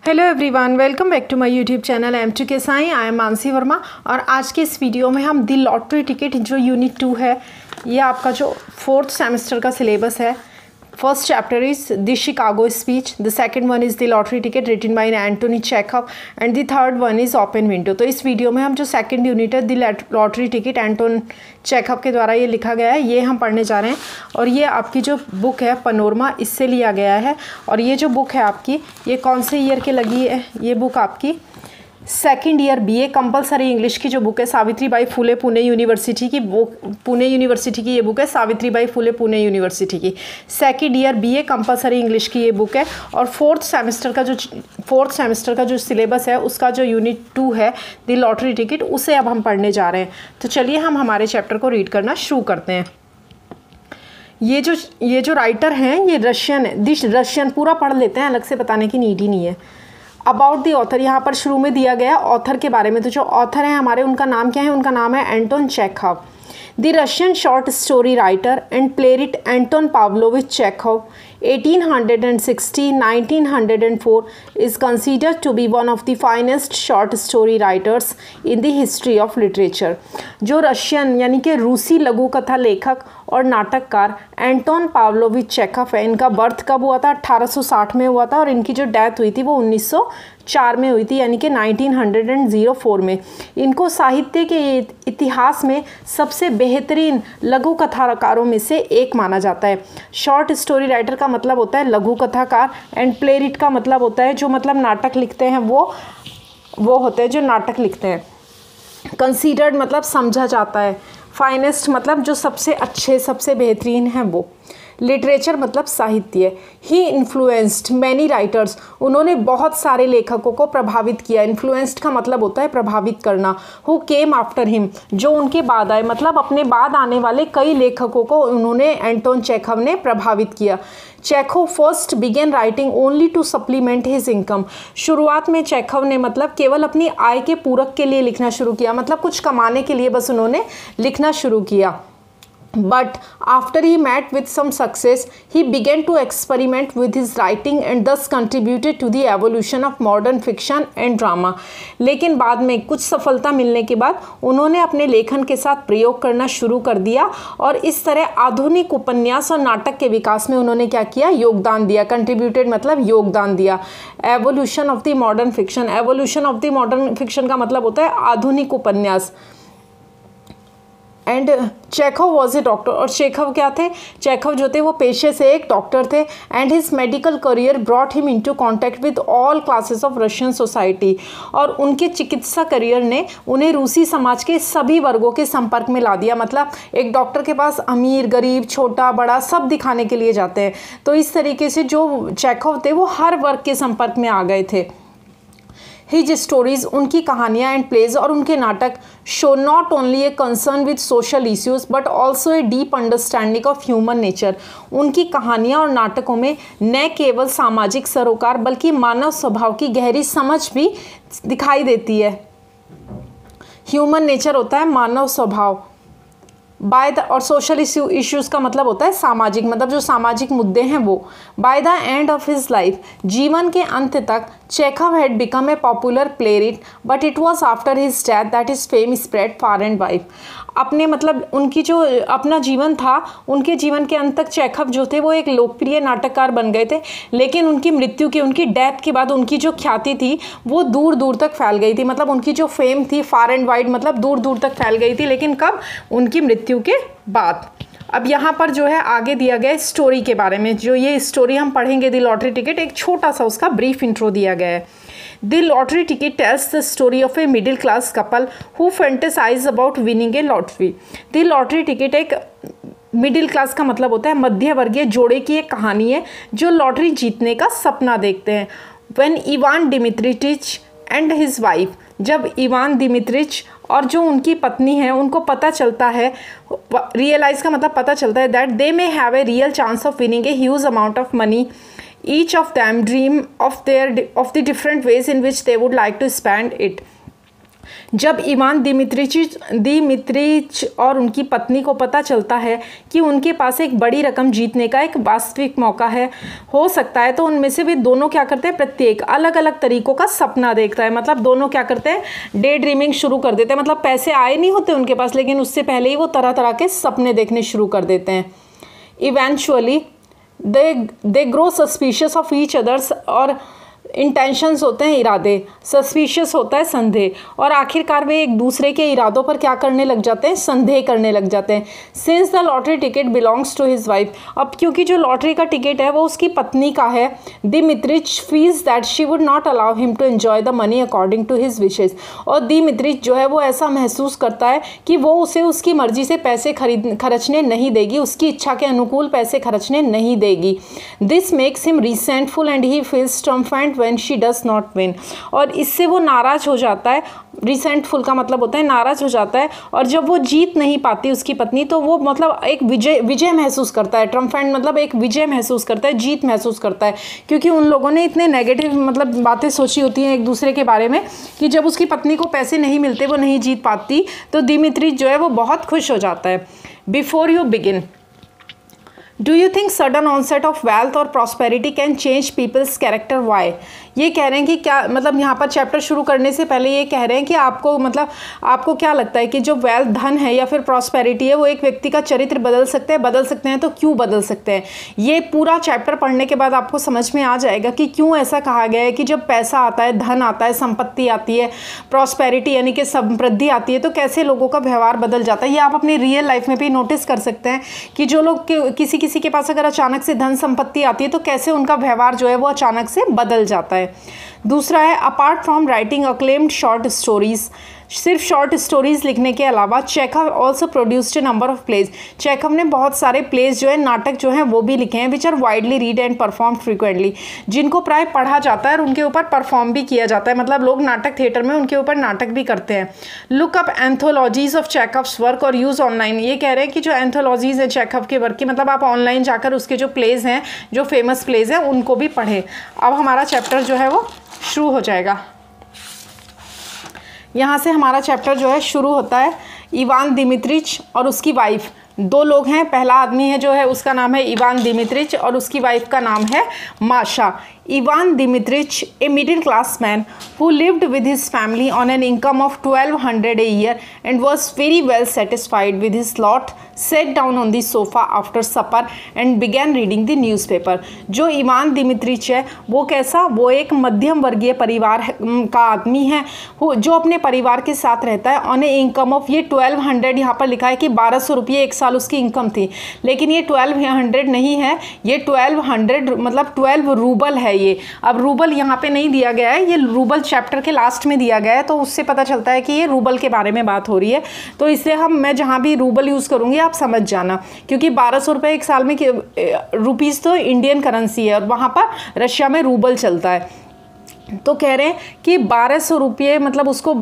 Hello everyone, welcome back to my YouTube channel M2 K Sai. I am Mansi Verma और आज के इस वीडियो में हम द लॉटरी टिकट जो यूनिट 2 है, ये आपका जो 4th सेमेस्टर का सिलेबस है। First chapter is the Chicago speech, the second one is the lottery ticket written by Antony Chekhov and the third one is open window. तो इस video में हम जो सेकंड यूनिट है the lottery ticket Anton Chekhov के द्वारा ये लिखा गया है, ये हम पढ़ने जा रहे हैं। और ये आपकी जो बुक है पनोरमा, इससे लिया गया है। और ये जो बुक है आपकी, ये कौन से ईयर के लगी है? ये बुक आपकी second year BA compulsory English की जो बुक है, सावित्रीबाई फुले पुणे यूनिवर्सिटी की बुक, पुणे यूनिवर्सिटी की ये बुक है, सावित्रीबाई फुले पुणे यूनिवर्सिटी की second year BA compulsory English की ये बुक है। और फोर्थ सेमेस्टर का जो सिलेबस है, उसका जो यूनिट 2 है द लॉटरी टिकट, उसे अब हम पढ़ने जा रहे हैं। तो चलिए हम हमारे चैप्टर को रीड करना शुरू करते हैं। ये जो राइटर हैं ये रशियन है। रशियन पूरा पढ़ लेते हैं, अलग से बताने की नीड ही नहीं है। अबाउट दी ऑथर, यहाँ पर शुरू में दिया गया ऑथर के बारे में। तो जो ऑथर हैं हमारे, उनका नाम क्या है? उनका नाम है Anton Chekhov. The Russian short story writer and playwright Anton Pavlovich Chekhov 1860-1904 is considered to be one of the finest short story writers in the history of literature। जो रशियन यानी कि रूसी लघु कथा लेखक और नाटककार एंटोन पाव्लोविच चेखव है, इनका बर्थ कब हुआ था? 1860 में हुआ था। और इनकी जो डेथ हुई थी वो 1904 में हुई थी, यानी कि 1904 में। इनको साहित्य के इतिहास में सबसे बेहतरीन लघु कथाकारों में से एक माना जाता है। शॉर्ट स्टोरी राइटर का मतलब होता है लघु कथाकार, एंड प्लेरिट का मतलब होता है जो मतलब नाटक लिखते हैं, वो होते हैं जो नाटक लिखते हैं। कंसीडर्ड मतलब समझा जाता है। फाइनेस्ट मतलब जो सबसे अच्छे, सबसे बेहतरीन हैं वो। लिटरेचर मतलब साहित्य। ही इन्फ्लुएंस्ड मैनी राइटर्स, उन्होंने बहुत सारे लेखकों को प्रभावित किया। इन्फ्लुएंस्ड का मतलब होता है प्रभावित करना। हु केम आफ्टर हिम, जो उनके बाद आए, मतलब अपने बाद आने वाले कई लेखकों को उन्होंने, एंटोन चेखव ने प्रभावित किया। Chekhov first began writing only to supplement his income. शुरुआत में चेखव ने मतलब केवल अपनी आय के पूरक के लिए लिखना शुरू किया, मतलब कुछ कमाने के लिए बस उन्होंने लिखना शुरू किया। But after he met with some success, he began to experiment with his writing and thus contributed to the evolution of modern fiction and drama। लेकिन बाद में कुछ सफलता मिलने के बाद उन्होंने अपने लेखन के साथ प्रयोग करना शुरू कर दिया और इस तरह आधुनिक उपन्यास और नाटक के विकास में उन्होंने क्या किया? योगदान दिया। कंट्रीब्यूटेड मतलब योगदान दिया। Evolution of the modern fiction, evolution of the modern fiction का मतलब होता है आधुनिक उपन्यास। And Chekhov was a doctor, और चेखव क्या थे? चेखव जो थे वो पेशे से एक डॉक्टर थे। And his medical career brought him into contact with all classes of Russian society. और उनके चिकित्सा करियर ने उन्हें रूसी समाज के सभी वर्गों के संपर्क में ला दिया। मतलब एक डॉक्टर के पास अमीर, गरीब, छोटा, बड़ा सब दिखाने के लिए जाते हैं। तो इस तरीके से जो चेखव थे वो हर वर्ग के संपर्क में आ गए थे। हिज स्टोरीज, उनकी कहानियाँ एंड प्लेज और उनके नाटक show not only a concern with social issues but also a deep understanding of human nature. उनकी कहानियाँ और नाटकों में न केवल सामाजिक सरोकार बल्कि मानव स्वभाव की गहरी समझ भी दिखाई देती है। ह्यूमन नेचर होता है मानव स्वभाव। बाय द, और सोशल इश्यूज़ का मतलब होता है सामाजिक, मतलब जो सामाजिक मुद्दे हैं वो। By the end of his life, जीवन के अंत तक Chekhov had become a popular playwright but it was after his death that his fame spread far and wide. अपने मतलब उनकी जो अपना जीवन था, उनके जीवन के अंत तक चेखव जो थे वो एक लोकप्रिय नाटककार बन गए थे, लेकिन उनकी मृत्यु की, उनकी डेथ के बाद उनकी जो ख्याति थी वो दूर दूर तक फैल गई थी। मतलब उनकी जो फेम थी फार एंड वाइड मतलब दूर दूर तक फैल गई थी, लेकिन कब? उनकी मृत्यु के बाद। अब यहाँ पर जो है आगे दिया गया स्टोरी के बारे में। जो ये स्टोरी हम पढ़ेंगे द लॉटरी टिकट, एक छोटा सा उसका ब्रीफ इंट्रो दिया गया है। The lottery ticket tells the story of a middle class couple who fantasize about winning a lottery. The lottery ticket एक मिडिल क्लास का मतलब होता है मध्य वर्गीय जोड़े की एक कहानी है जो लॉटरी जीतने का सपना देखते हैं। When Ivan Dmitrich and his wife, जब इवान दिमित्रिच और जो उनकी पत्नी है उनको पता चलता है, रियलाइज का मतलब पता चलता है, that they may have a real chance of winning a huge amount of money, each of them dream of the different ways in which they would like to spend it. जब Ivan Dmitrich और उनकी पत्नी को पता चलता है कि उनके पास एक बड़ी रकम जीतने का एक वास्तविक मौका है हो सकता है, तो उनमें से भी दोनों क्या करते हैं, प्रत्येक अलग अलग तरीकों का सपना देखता है। मतलब दोनों क्या करते हैं, डे ड्रीमिंग शुरू कर देते हैं। मतलब पैसे आए नहीं होते उनके पास, लेकिन उससे पहले ही वो तरह तरह के सपने देखने शुरू कर देते हैं। Eventually they grow suspicious of each others, और इंटेंशंस होते हैं इरादे, सस्पिशियस होता है संदेह, और आखिरकार वे एक दूसरे के इरादों पर क्या करने लग जाते हैं, संदेह करने लग जाते हैं। Since the lottery ticket belongs to his wife, अब क्योंकि जो लॉटरी का टिकट है वो उसकी पत्नी का है, Dmitrich feels that she would not allow him to enjoy the money according to his wishes, और दिमित्रिच जो है वो ऐसा महसूस करता है कि वो उसे उसकी मर्जी से पैसे खर्चने नहीं देगी, उसकी इच्छा के अनुकूल पैसे खर्चने नहीं देगी। This makes him resentful and he feels triumphant when she does not win, और इससे वो नाराज हो जाता है। रिसेंटफुल का मतलब होता है नाराज हो जाता है, और जब वो जीत नहीं पाती उसकी पत्नी, तो वो मतलब एक विजय महसूस करता है। ट्रम्फेंट मतलब एक विजय महसूस करता है, जीत महसूस करता है, क्योंकि उन लोगों ने इतने नेगेटिव मतलब बातें सोची होती हैं एक दूसरे के बारे में कि जब उसकी पत्नी को पैसे नहीं मिलते, वो नहीं जीत पाती, तो दिमित्री जो है वो बहुत खुश हो जाता है। Before you begin, do you think sudden onset of wealth और prosperity can change people's character? Why? ये कह रहे हैं कि क्या मतलब यहाँ पर चैप्टर शुरू करने से पहले ये कह रहे हैं कि आपको मतलब आपको क्या लगता है कि जो वेल्थ धन है या फिर प्रॉस्पेरिटी है वो एक व्यक्ति का चरित्र बदल सकते हैं तो क्यों बदल सकते हैं? ये पूरा चैप्टर पढ़ने के बाद आपको समझ में आ जाएगा कि क्यों ऐसा कहा गया है कि जब पैसा आता है, धन आता है, संपत्ति आती है, प्रॉस्पेरिटी यानी कि समृद्धि आती है, तो कैसे लोगों का व्यवहार बदल जाता है। ये आप अपनी रियल लाइफ में भी नोटिस कर सकते हैं कि जो लोग किसी के पास अगर अचानक से धन संपत्ति आती है तो कैसे उनका व्यवहार जो है वो अचानक से बदल जाता है। दूसरा है, apart from writing acclaimed short stories, सिर्फ शॉर्ट स्टोरीज लिखने के अलावा Chekhov also produced a number of plays, Chekhov ने बहुत सारे प्लेज जो है, नाटक जो हैं वो भी लिखे हैं, which are widely read and perform frequently, जिनको प्राय पढ़ा जाता है और उनके ऊपर परफॉर्म भी किया जाता है। मतलब लोग नाटक थिएटर में उनके ऊपर नाटक भी करते हैं। Look up anthologies of Chekhov's work और यूज़ ऑनलाइन, ये कह रहे हैं कि जो एंथोलॉजीज हैं चेखव के वर्क की, मतलब आप ऑनलाइन जाकर उसके जो प्लेज हैं, जो फेमस प्लेज हैं, उनको भी पढ़ें। अब हमारा चैप्टर जो है वो शुरू हो जाएगा। यहाँ से हमारा चैप्टर जो है शुरू होता है। इवान दिमित्रिच और उसकी वाइफ, दो लोग हैं। पहला आदमी है जो है उसका नाम है इवान दिमित्रिच और उसकी वाइफ का नाम है Masha. Ivan Dmitrich, a middle class man who lived with his family on an income of 1200 a year and was very well satisfied with his lot, sat down on the sofa after supper and began reading the newspaper। जो Ivan Dmitrich है वो कैसा, वो एक मध्यम वर्गीय परिवार का आदमी है जो अपने परिवार के साथ रहता है। ऑन ए इनकम ऑफ, ये 1200 यहाँ पर लिखा है कि 1200 रुपये एक साल उसकी इनकम थी, लेकिन ये 1200 नहीं है, ये 1200 मतलब 12 रूबल है। ये अब रूबल यहाँ पे नहीं दिया गया है, ये रूबल चैप्टर के लास्ट में दिया गया है, तो उससे पता चलता है कि ये रूबल के बारे में बात हो रही है। तो इसलिए मैं जहाँ भी रूबल यूज़ करूँगी आप समझ जाना, क्योंकि 1200 रुपये एक साल में रुपीज़ तो इंडियन करेंसी है और वहाँ पर रशिया में रूबल चलता है। तो कह रहे हैं कि 1200 रुपये मतलब उसको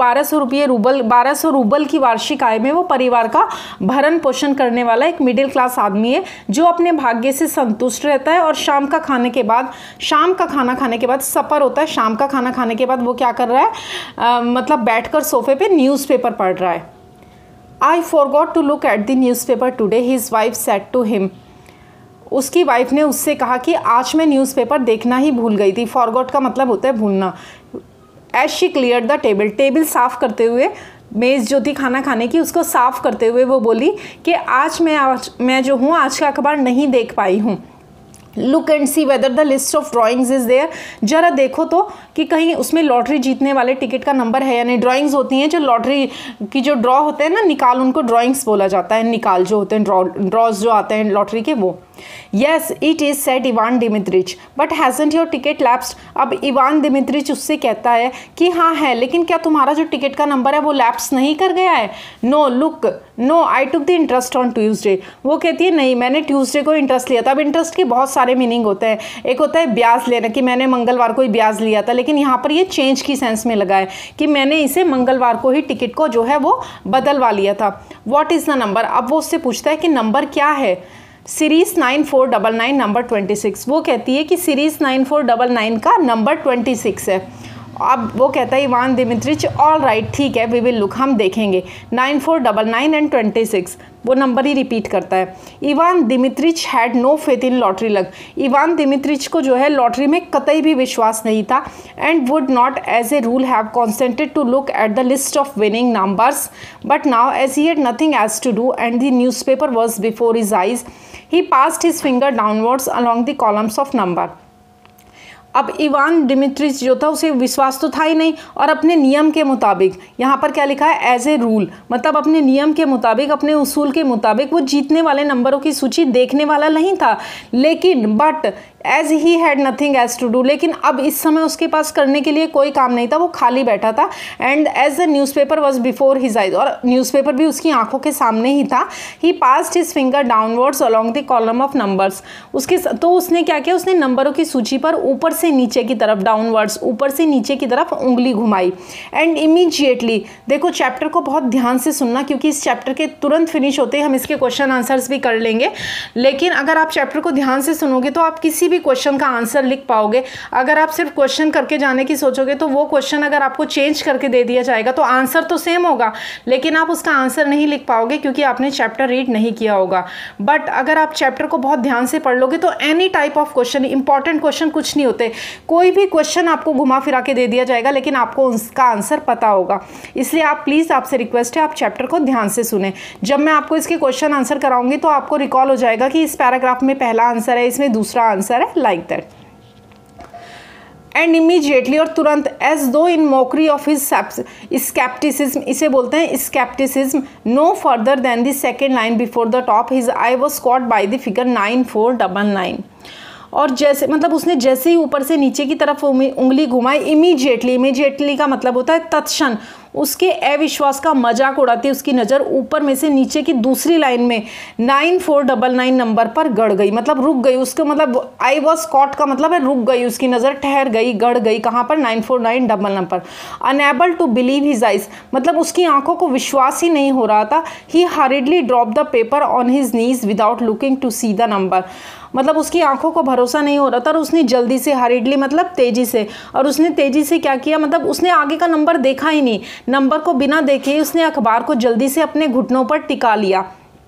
1200 रूबल की वार्षिक आय में वो परिवार का भरण पोषण करने वाला एक मिडिल क्लास आदमी है जो अपने भाग्य से संतुष्ट रहता है। और शाम का खाना खाने के बाद सपर होता है, शाम का खाना खाने के बाद वो क्या कर रहा है, मतलब बैठकर सोफे पे न्यूज़पेपर पढ़ रहा है। I forgot to look at the newspaper today, his wife said to him, उसकी वाइफ ने उससे कहा कि आज मैं न्यूज़पेपर देखना ही भूल गई थी। फॉरगॉट का मतलब होता है भूलना। As she clear the table साफ़ करते हुए, मेज़ जो थी खाना खाने की उसको साफ़ करते हुए वो बोली कि आज मैं जो हूँ आज का अखबार नहीं देख पाई हूँ। Look and see whether the list of drawings is there, जरा देखो तो कि कहीं उसमें लॉटरी जीतने वाले टिकट का नंबर है या नहीं। ड्राइंग्स होती हैं जो लॉटरी की जो ड्रॉ होते हैं ना, निकाल, उनको ड्राइंग्स बोला जाता है। निकाल जो होते हैं, ड्रॉज जो आते हैं लॉटरी के, वो। Yes it is said Ivan Dmitrich, but hasn't your ticket lapsed. अब इवान दिमित्रिच उससे कहता है कि हाँ है, लेकिन क्या तुम्हारा जो टिकट का नंबर है वो लैप्स नहीं कर गया है? No I took the interest on Tuesday. वो कहती है नहीं, मैंने ट्यूसडे को इंटरेस्ट लिया था। अब इंटरेस्ट के बहुत सारे मीनिंग होते हैं। एक होता है ब्याज लेना, कि मैंने मंगलवार को ही ब्याज लिया था, लेकिन यहाँ पर ये चेंज की सेंस में लगा है कि मैंने इसे मंगलवार को ही टिकट को जो है वो बदलवा लिया था। What is the number? अब वो उससे पूछता है कि नंबर क्या है। Series 9499 number 26। वो कहती है कि सीरीज़ 9499 का नंबर 26 है। अब वो कहता है इवान दिमित्रिच ऑल राइट, ठीक है वी विल लुक, हम देखेंगे। 9499 एंड 26 वो नंबर ही रिपीट करता है। Ivan Dmitrich had no faith in lottery luck, Ivan Dmitrich को जो है लॉटरी में कतई भी विश्वास नहीं था। And would not as a rule have consented to look at the list of winning numbers, but now as he had nothing else to do and the newspaper was before his eyes, he passed his finger downwards along the columns of number. अब Ivan Dmitrich जो था उसे विश्वास तो था ही नहीं, और अपने नियम के मुताबिक, यहाँ पर क्या लिखा है एज ए रूल, मतलब अपने नियम के मुताबिक, अपने उसूल के मुताबिक वो जीतने वाले नंबरों की सूची देखने वाला नहीं था। लेकिन but as he had nothing else to do, लेकिन अब इस समय उसके पास करने के लिए कोई काम नहीं था, वो खाली बैठा था। And as the newspaper was before his eyes, और न्यूज़पेपर भी उसकी आंखों के सामने ही था। He passed his finger downwards along the column of numbers, उसके तो उसने क्या किया, उसने नंबरों की सूची पर ऊपर से नीचे की तरफ, डाउनवर्ड्स ऊपर से नीचे की तरफ उंगली घुमाई। एंड इमीडिएटली, देखो चैप्टर को बहुत ध्यान से सुनना, क्योंकि इस चैप्टर के तुरंत फिनिश होते ही हम इसके क्वेश्चन आंसर्स भी कर लेंगे। लेकिन अगर आप चैप्टर को ध्यान से सुनोगे तो आप किसी भी क्वेश्चन का आंसर लिख पाओगे। अगर आप सिर्फ क्वेश्चन करके जाने की सोचोगे तो वो क्वेश्चन अगर आपको चेंज करके दे दिया जाएगा तो आंसर तो सेम होगा, लेकिन आप उसका आंसर नहीं लिख पाओगे क्योंकि आपने चैप्टर रीड नहीं किया होगा। बट अगर आप चैप्टर को बहुत ध्यान से पढ़ लोगे तो any type of question, important question कुछ नहीं होते, कोई भी क्वेश्चन आपको घुमा फिरा के दे दिया जाएगा, लेकिन आपको उसका आंसर पता होगा। इसलिए आप प्लीज़, आपसे रिक्वेस्ट है, आप चैप्टर को ध्यान से सुने। जब मैं आपको इसके क्वेश्चन आंसर कराऊंगी तो आपको रिकॉल हो जाएगा कि इस पैराग्राफ में पहला आंसर है, इसमें दूसरा आंसर है, लाइक दैट। एंड इमीडिएटली, और तुरंत, as though in mockery of his scepticism, इसे बोलते हैं scepticism, no further than the second line before the top, his eye was caught by the figure 9499। और जैसे, मतलब उसने जैसे ही ऊपर से नीचे की तरफ उंगली घुमाई, इमीडिएटली का मतलब होता है तत्क्षण, उसके अविश्वास का मजाक उड़ाती उसकी नज़र ऊपर में से नीचे की दूसरी लाइन में 9499 नंबर पर गड़ गई, मतलब रुक गई। उसको मतलब आई वॉज कॉट का मतलब है रुक गई, उसकी नज़र ठहर गई, गड़ गई। कहाँ पर? 9499 पर। Unable to believe his eyes, मतलब उसकी आंखों को विश्वास ही नहीं हो रहा था। He hurriedly drop the paper on his knees without looking to see the number, मतलब उसकी आंखों को भरोसा नहीं हो रहा था और उसने जल्दी से, हरिडली मतलब तेज़ी से, और उसने तेज़ी से क्या किया, मतलब उसने आगे का नंबर देखा ही नहीं, नंबर को बिना देखे उसने अखबार को जल्दी से अपने घुटनों पर टिका लिया।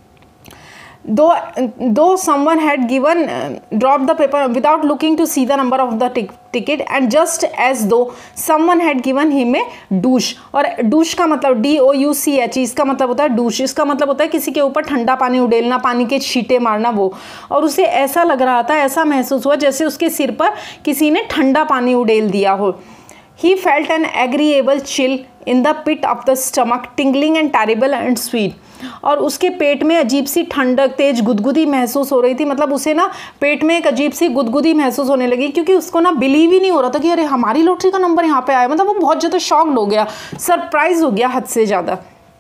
Though someone had given dropped the paper without looking to see the number of the ticket, and just as though someone had given him a douche, और douche का मतलब DOUCH, इसका मतलब होता है douche, इसका मतलब होता है किसी के ऊपर ठंडा पानी उड़ेलना, पानी के छींटे मारना वो। और उसे ऐसा लग रहा था, ऐसा महसूस हुआ जैसे उसके सिर पर किसी ने ठंडा पानी उड़ेल दिया हो। He felt an agreeable chill in the pit of the stomach, tingling and terrible and sweet, और उसके पेट में अजीब सी ठंडक, तेज गुदगुदी महसूस हो रही थी। मतलब उसे ना पेट में एक अजीब सी गुदगुदी महसूस होने लगी, क्योंकि उसको ना बिलीव ही नहीं हो रहा था कि अरे हमारी लॉटरी का नंबर यहाँ पे आया। मतलब वो बहुत ज़्यादा शॉक्ड हो गया, सरप्राइज हो गया हद से ज़्यादा।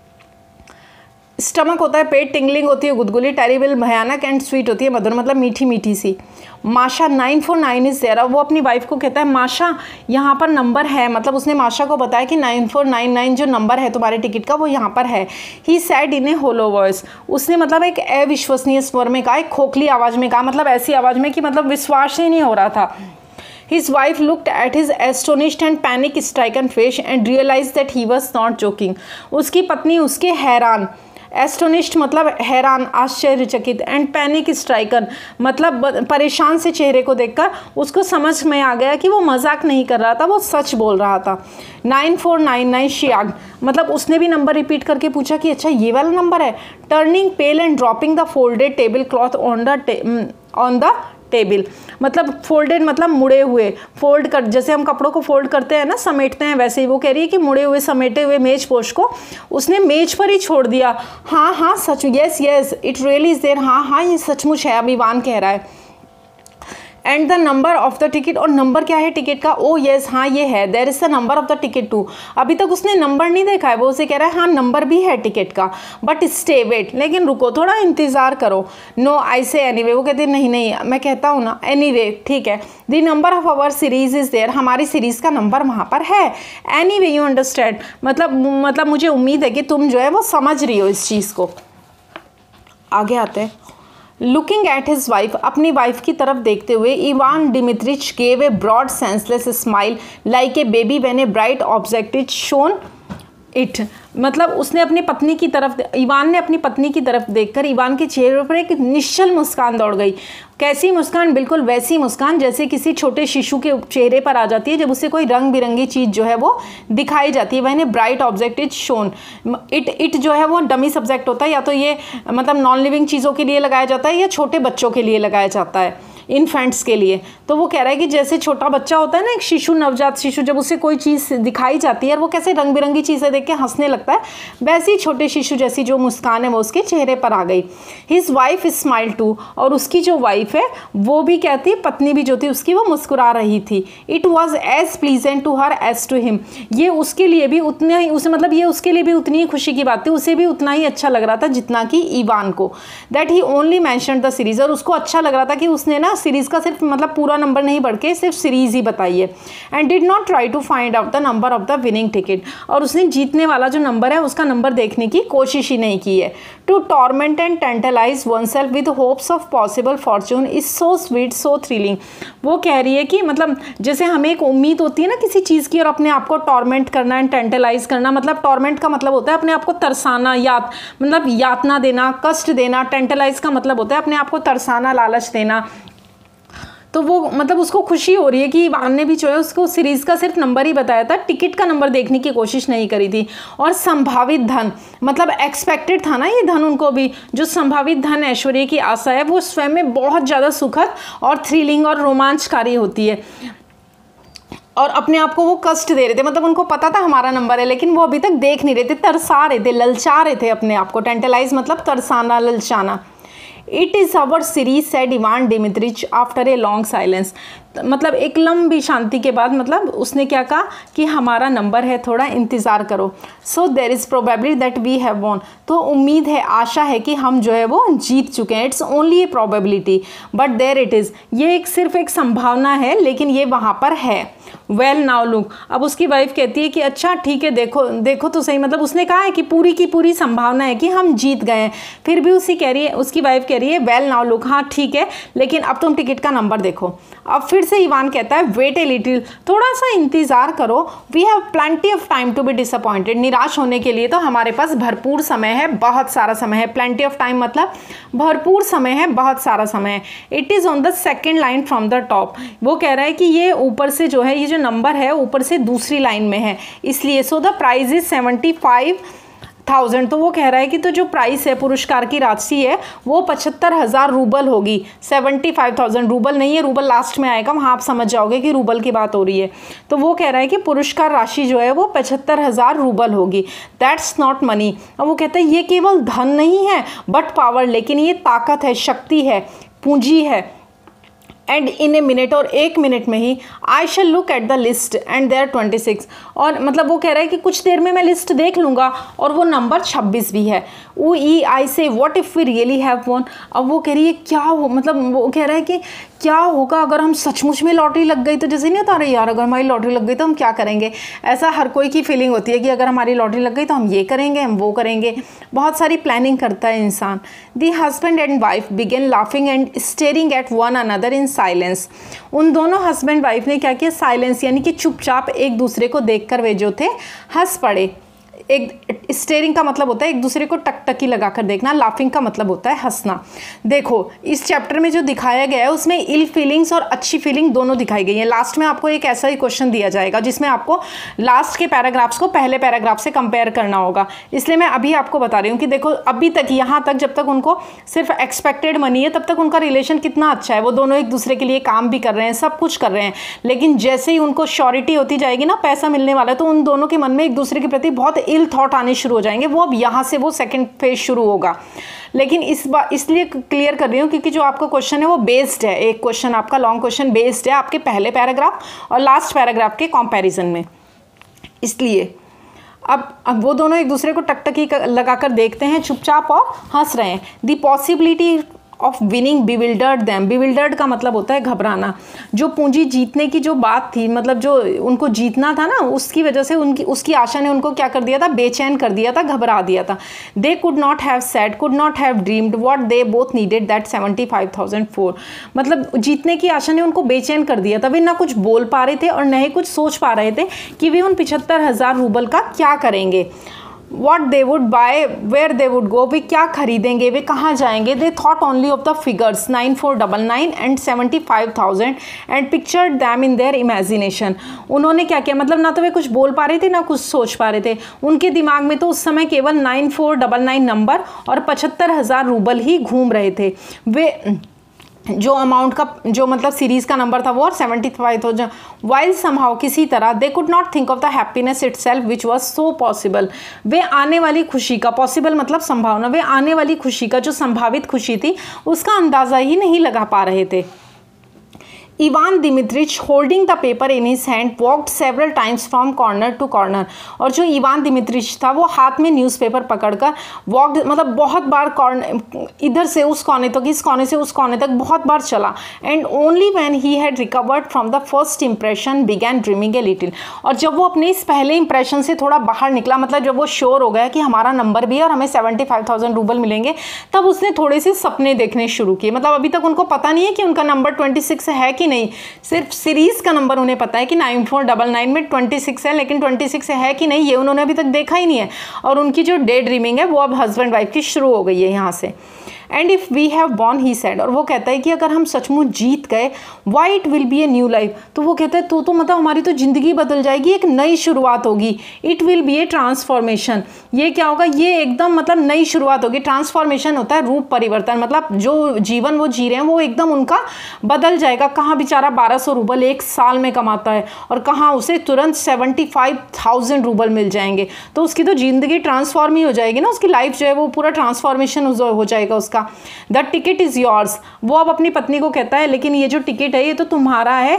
स्टमक होता है पेट, टिंगलिंग होती है गुदगुदी, टेरिबल भयानक, एंड स्वीट होती है मधुर, मतलब मीठी मीठी सी। माशा 949 इज देयर, वो अपनी वाइफ को कहता है माशा यहाँ पर नंबर है, मतलब उसने माशा को बताया कि 9499 जो नंबर है तुम्हारे टिकट का वो यहाँ पर है। ही सैड इन ए होलो वॉइस, उसने मतलब एक अविश्वसनीय स्वर में कहा, एक खोखली आवाज़ में कहा, मतलब ऐसी आवाज़ में कि मतलब विश्वास ही नहीं हो रहा था। His wife looked at his astonished and panic-stricken face and realized that he was not joking. उसकी पत्नी उसके हैरान, एस्टोनिश्ड मतलब हैरान, आश्चर्यचकित, एंड पैनिक स्ट्राइकन मतलब परेशान से चेहरे को देखकर उसको समझ में आ गया कि वो मजाक नहीं कर रहा था, वो सच बोल रहा था। 9499 शियाग, मतलब उसने भी नंबर रिपीट करके पूछा कि अच्छा ये वाला नंबर है। Turning pale and dropping the folded table cloth on the table, मतलब फोल्डेड मतलब मुड़े हुए, फोल्ड कर, जैसे हम कपड़ों को फोल्ड करते हैं ना, समेटते हैं, वैसे ही वो कह रही है कि मुड़े हुए समेटे हुए मेज पोश को उसने मेज पर ही छोड़ दिया। हाँ हाँ सच, yes yes it really is there, हाँ हाँ ये सचमुच है, अभी इवान कह रहा है। And the number of the ticket, और नंबर क्या है टिकट का? ओ येस हाँ ये है, there is the number of the ticket too. अभी तक उसने नंबर नहीं देखा है, वो उसे कह रहा है हाँ नंबर भी है टिकट का, बट स्टे वेट, लेकिन रुको थोड़ा इंतज़ार करो। नो आई से एनीवे, वो कहते नहीं नहीं मैं कहता हूँ ना, एनीवे ठीक है। The number of our series is there, हमारी सीरीज़ का नंबर वहाँ पर है। एनीवे यू अंडरस्टैंड, मतलब मुझे उम्मीद है कि तुम जो है वो समझ रही हो इस चीज़ को। आगे आते हैं। लुकिंग एट हिज वाइफ, अपनी वाइफ की तरफ देखते हुए, Ivan Dmitritch gave a broad senseless smile like a baby when a bright object is shown it. मतलब उसने अपनी पत्नी की तरफ, इवान ने अपनी पत्नी की तरफ देखकर इवान के चेहरे पर एक निश्चल मुस्कान दौड़ गई। कैसी मुस्कान? बिल्कुल वैसी मुस्कान जैसे किसी छोटे शिशु के चेहरे पर आ जाती है जब उसे कोई रंग बिरंगी चीज़ जो है वो दिखाई जाती है। वह bright object is shown it जो है वो डमी सब्जेक्ट होता है, या तो ये मतलब नॉन लिविंग चीज़ों के लिए लगाया जाता है या छोटे बच्चों के लिए लगाया जाता है, इन्फेंट्स के लिए। तो वो कह रहा है कि जैसे छोटा बच्चा होता है ना, एक शिशु, नवजात शिशु, जब उसे कोई चीज़ दिखाई जाती है और वो कैसे रंग बिरंगी चीज़ें देख के हंसने लगता है, वैसे ही छोटे शिशु जैसी जो मुस्कान है वो उसके चेहरे पर आ गई। हिज वाइफ स्माइल टू, और उसकी जो वाइफ है वो भी कहती, पत्नी भी जो थी उसकी, वो मुस्कुरा रही थी। It was as pleasant to her as to him, ये उसके लिए भी उतना ही, उसे मतलब ये उसके लिए भी उतनी ही खुशी की बात थी, उसे भी उतना ही अच्छा लग रहा था जितना कि इवान को। That he only mentioned the series, और उसको अच्छा लग रहा था कि उसने ना सीरीज का सिर्फ मतलब पूरा नंबर नहीं पढ़ के सिर्फ सीरीज ही बताई है। And did not try to find out the number of the winning ticket, और उसने जीतने वाला जो नंबर है उसका नंबर देखने की कोशिश ही नहीं की है। To torment and tantalize oneself with hopes of possible fortune is so sweet so thrilling. वो कह रही है कि मतलब जैसे हमें एक उम्मीद होती है ना किसी चीज़ की, और अपने आप को टॉर्मेंट करना एंड टेंटलाइज करना, मतलब टॉर्मेंट का मतलब होता है अपने आप को तरसाना, मतलब यातना देना, कष्ट देना। टेंटलाइज का मतलब होता है अपने आप को तरसाना, लालच देना। तो वो मतलब उसको खुशी हो रही है कि इवान ने भी जो है उसको सीरीज़ का सिर्फ नंबर ही बताया था, टिकट का नंबर देखने की कोशिश नहीं करी थी। और संभावित धन, मतलब एक्सपेक्टेड था ना ये धन उनको भी, जो संभावित धन ऐश्वर्य की आशा है वो स्वयं में बहुत ज़्यादा सुखद और थ्रिलिंग और रोमांचकारी होती है। और अपने आप को वो कष्ट दे रहे थे, मतलब उनको पता था हमारा नंबर है लेकिन वो अभी तक देख नहीं रहे थे, तरसा रहे थे, ललचा रहे थे अपने आप को। टेंटलाइज मतलब तरसाना, ललचाना। It is our series said Ivan Dmitritch after a long silence, मतलब एक लंबी शांति के बाद मतलब उसने क्या कहा कि हमारा नंबर है, थोड़ा इंतज़ार करो। So there is probability that we have won, तो उम्मीद है, आशा है कि हम जो है वो जीत चुके हैं। It's only a probability but there it is, ये एक सिर्फ एक संभावना है लेकिन ये वहाँ पर है। वेल नाउ लुक, अब उसकी वाइफ कहती है कि अच्छा ठीक है, देखो देखो तो सही, मतलब उसने कहा है कि पूरी की पूरी संभावना है कि हम जीत गए हैं, फिर भी उसकी वाइफ कह रही है वेल नाउ लुक, हाँ ठीक है लेकिन अब तुम टिकट का नंबर देखो। अब फिर से इवान कहता है वेट ए लिटिल, थोड़ा सा इंतजार करो, we have plenty of time to be disappointed, निराश होने के लिए तो हमारे पास भरपूर समय है, बहुत सारा समय है। प्लेंटी ऑफ टाइम मतलब भरपूर समय है, बहुत सारा समय है। It is on the second line from the top, वो कह रहा है कि ये ऊपर से जो है, ये जो नंबर है ऊपर से दूसरी लाइन में है, इसलिए सो द प्राइज इज 75,000। तो वो कह रहा है कि तो जो प्राइस है, पुरस्कार की राशि है वो 75,000 रूबल होगी। 75,000 रूबल नहीं है, रूबल लास्ट में आएगा, वहाँ आप समझ जाओगे कि रूबल की बात हो रही है। तो वो कह रहा है कि पुरस्कार राशि जो है वो 75,000 रूबल होगी। दैट्स नॉट मनी, और वो कहता है ये केवल धन नहीं है बट पावर, लेकिन ये ताकत है, शक्ति है, पूंजी है। एंड इन ए मिनट, और एक मिनट में ही, I shall look at the list and there 26, और मतलब वो कह रहा है कि कुछ देर में मैं लिस्ट देख लूँगा और वो नंबर 26 भी है। I say what if we really have won, अब वो कह रही है क्या हो, मतलब वो कह रहा है कि क्या होगा अगर हम सचमुच में लॉटरी लग गई तो, जैसे नहीं होता रही यार अगर हमारी लॉटरी लग गई तो हम क्या करेंगे, ऐसा हर कोई की फीलिंग होती है कि अगर हमारी लॉटरी लग गई तो हम ये करेंगे, हम वो करेंगे, बहुत सारी प्लानिंग करता है इंसान। The husband and wife began laughing and staring at one another in silence, उन दोनों हस्बैंड वाइफ ने क्या किया, साइलेंस यानी कि चुपचाप एक दूसरे को देखकर वे जो थे हंस पड़े। एक स्टेयरिंग का मतलब होता है एक दूसरे को टकटकी लगाकर देखना, लाफिंग का मतलब होता है हंसना। देखो इस चैप्टर में जो दिखाया गया है उसमें इल फीलिंग्स और अच्छी फीलिंग दोनों दिखाई गई है। लास्ट में आपको एक ऐसा ही क्वेश्चन दिया जाएगा जिसमें आपको लास्ट के पैराग्राफ्स को पहले पैराग्राफ से कंपेयर करना होगा, इसलिए मैं अभी आपको बता रही हूँ कि देखो अभी तक यहाँ तक जब तक उनको सिर्फ एक्सपेक्टेड मनी है तब तक उनका रिलेशन कितना अच्छा है, वो दोनों एक दूसरे के लिए काम भी कर रहे हैं, सब कुछ कर रहे हैं। लेकिन जैसे ही उनको श्योरिटी होती जाएगी ना, पैसा मिलने वाला है, तो उन दोनों के मन में एक दूसरे के प्रति बहुत इल थॉट आने शुरू हो जाएंगे। वो अब यहाँ से वो सेकंड फेज शुरू होगा। लेकिन इस बार इसलिए क्लियर कर रही हूँ क्योंकि जो आपका क्वेश्चन है वो बेस्ड है, एक क्वेश्चन आपका लॉन्ग क्वेश्चन बेस्ड है आपके पहले पैराग्राफ और लास्ट पैराग्राफ के कंपैरिजन में। इसलिए अब वो दोनों एक दूसरे को टकटकी लगाकर देखते हैं चुपचाप और हंस रहे हैं। The possibility of winning bewildered them. Bewildered का मतलब होता है घबराना। जो पूंजी जीतने की जो बात थी, मतलब जो उनको जीतना था ना, उसकी वजह से उसकी आशा ने उनको क्या कर दिया था, बेचैन कर दिया था, घबरा दिया था। They could not have said, could not have dreamed what they both needed that 75,000 for. मतलब जीतने की आशा ने उनको बेचैन कर दिया था। वे ना कुछ बोल पा रहे थे और न ही कुछ सोच पा रहे थे कि वे उन 75,000 रूबल का क्या करेंगे। What they would buy, where they would go, वे क्या खरीदेंगे, वे कहाँ जाएंगे। They thought only of the figures 9499 and 75,000 and pictured them in their imagination। उन्होंने क्या किया, मतलब ना तो वे कुछ बोल पा रहे थे ना कुछ सोच पा रहे थे। उनके दिमाग में तो उस समय केवल 9499 नंबर और 75,000 रूबल ही घूम रहे थे। वे जो अमाउंट का जो मतलब सीरीज़ का नंबर था वो और 75,000। वाइल समहाउ किसी तरह they could not think of the happiness itself which was so possible. वे आने वाली खुशी का, पॉसिबल मतलब संभावना, वे आने वाली खुशी का जो संभावित खुशी थी उसका अंदाज़ा ही नहीं लगा पा रहे थे। Ivan Dmitritch holding the paper in his hand walked several times from corner to corner. और जो इवान दिमित्रिच था वो हाथ में न्यूज़पेपर पकड़कर वॉक्ड, मतलब बहुत बार कॉर्नर, इधर से उस कोने तक, इस कोने से उस कोने तक बहुत बार चला। And only when he had recovered from the first impression began dreaming a little. और जब वो अपने इस पहले इंप्रेशन से थोड़ा बाहर निकला, मतलब जब वो श्योर हो गया कि हमारा नंबर भी है और हमें 75,000 रूबल मिलेंगे, तब उसने थोड़े से सपने देखने शुरू किए। मतलब अभी तक उनको पता नहीं है कि उनका नंबर 26 है कि नहीं, सिर्फ सीरीज का नंबर उन्हें पता है कि 9499 में 26 है, लेकिन 26 है कि नहीं ये उन्होंने अभी तक देखा ही नहीं है। और उनकी जो डे ड्रीमिंग है वो अब हस्बैंड वाइफ की शुरू हो गई है यहाँ से। And if we have won he said, और वो कहता है कि अगर हम सचमुच जीत गए, why it will be a new life, तो वो कहता है तो मतलब हमारी तो ज़िंदगी बदल जाएगी, एक नई शुरुआत होगी। It will be a transformation, ये क्या होगा, ये एकदम मतलब नई शुरुआत होगी। ट्रांसफॉर्मेशन होता है रूप परिवर्तन, मतलब जो जीवन वो जी रहे हैं वो एकदम उनका बदल जाएगा। कहाँ बेचारा 1200 रूबल एक साल में कमाता है और कहाँ उसे तुरंत 75,000 रूबल मिल जाएंगे, तो उसकी तो ज़िंदगी ट्रांसफॉर्म ही हो जाएगी ना, उसकी लाइफ जो है वो पूरा ट्रांसफॉर्मेशन हो जाएगा उसका। द टिकट इज योर्स, वो अब अपनी पत्नी को कहता है लेकिन ये जो टिकट है ये तो तुम्हारा है।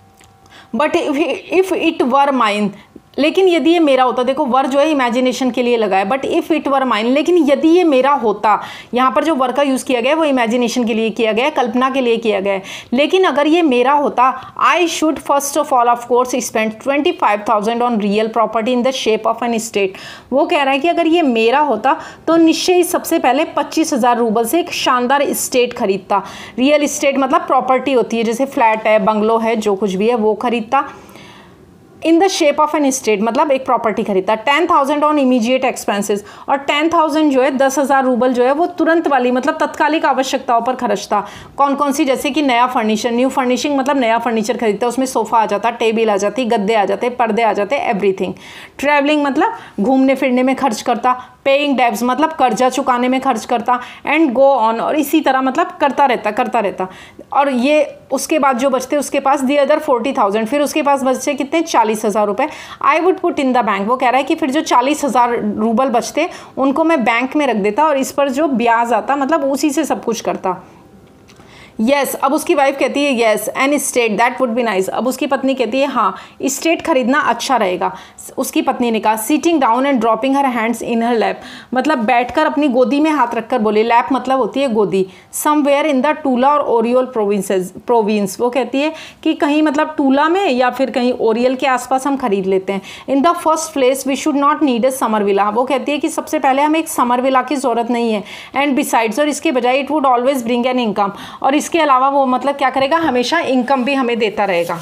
But if it were mine, लेकिन यदि ये मेरा होता, देखो वर जो है इमेजिनेशन के लिए लगा है, but if it were mine, लेकिन यदि ये मेरा होता, यहाँ पर जो वर का यूज़ किया गया है वो इमेजिनेशन के लिए किया गया है, कल्पना के लिए किया गया है। लेकिन अगर ये मेरा होता, I should first of all of course spend 25,000 on real property in the shape of an estate. वो कह रहा है कि अगर ये मेरा होता तो निश्चय ही सबसे पहले 25,000 रूबल से एक शानदार स्टेट खरीदता। रियल स्टेट मतलब प्रॉपर्टी होती है, जैसे फ्लैट है, बंगलो है, जो कुछ भी है वो खरीदता। In the shape of an estate मतलब एक प्रॉपर्टी खरीदता। 10,000 ऑन इमीडिएट एक्सपेंसेस, और 10,000 जो है 10,000 रूबल जो है वो तुरंत वाली मतलब तत्कालिक आवश्यकताओं पर खर्चता। कौन कौन सी, जैसे कि नया फर्नीचर, न्यू फर्निशिंग मतलब नया फर्नीचर खरीदता, उसमें सोफ़ा आ जाता, टेबल आ जाती, गद्दे आ जाते, पर्दे आ जाते, एवरीथिंग। ट्रैवलिंग मतलब घूमने फिरने में खर्च करता। पेइंग डेब्स मतलब कर्जा चुकाने में खर्च करता। एंड गो ऑन, और इसी तरह मतलब करता रहता। और ये उसके बाद जो बचते उसके पास दी अदर 40,000, फिर उसके पास बचते कितने, 40,000 रुपये। I would put in the bank, वो कह रहा है कि फिर जो 40,000 रूबल बचते उनको मैं बैंक में रख देता और इस पर जो ब्याज आता मतलब उसी से सब कुछ करता। यस, अब उसकी वाइफ कहती है yes an estate that would be nice. अब उसकी पत्नी कहती है हाँ स्टेट खरीदना अच्छा रहेगा। उसकी पत्नी ने कहा sitting down and dropping her hands in her lap, मतलब बैठकर अपनी गोदी में हाथ रखकर बोले, लैप मतलब होती है गोदी। समवेयर इन द टूला और ओरियल प्रोविंस, वो कहती है कि कहीं मतलब टूला में या फिर कहीं ओरियल के आसपास हम खरीद लेते हैं। In the first place we should not need a summer villa, वो कहती है कि सबसे पहले हमें एक समर विला की ज़रूरत नहीं है। एंड बिसाइड्स, और इसके बजाय it would always bring an income, और इसके अलावा वो मतलब क्या करेगा, हमेशा इनकम भी हमें देता रहेगा।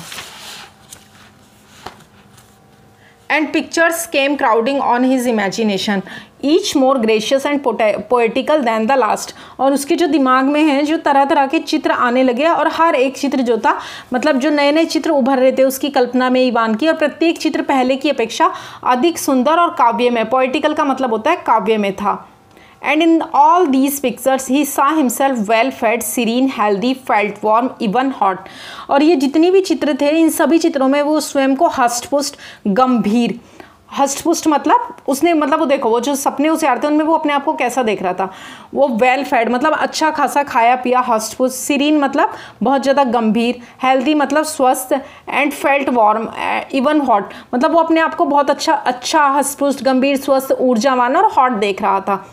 And pictures came crowding on his imagination each more gracious and poetical than the last, और उसके जो दिमाग में है जो तरह तरह के चित्र आने लगे, और हर एक चित्र जो था मतलब जो नए नए चित्र उभर रहे थे उसकी कल्पना में इवान की, और प्रत्येक चित्र पहले की अपेक्षा अधिक सुंदर और काव्य में, पोएटिकल का मतलब होता है काव्य में था। And in all these pictures he saw himself well fed, serene, healthy, felt warm, even hot। और ये जितनी भी चित्र थे इन सभी चित्रों में वो स्वयं को हष्टपुष्ट, गंभीर, हष्टपुष्ट मतलब उसने मतलब वो देखो वो जो सपने उसे आ रहे थे उनमें वो अपने आप को कैसा देख रहा था, वो वेल फेड मतलब अच्छा खासा खाया पिया, हष्टपुष्ट, सीरीन मतलब बहुत ज़्यादा गंभीर, हेल्दी मतलब स्वस्थ, and felt warm, even hot मतलब वो अपने आप को बहुत अच्छा हष्टपुष्ट, गंभीर, स्वस्थ, ऊर्जावान और हॉट देख रहा था।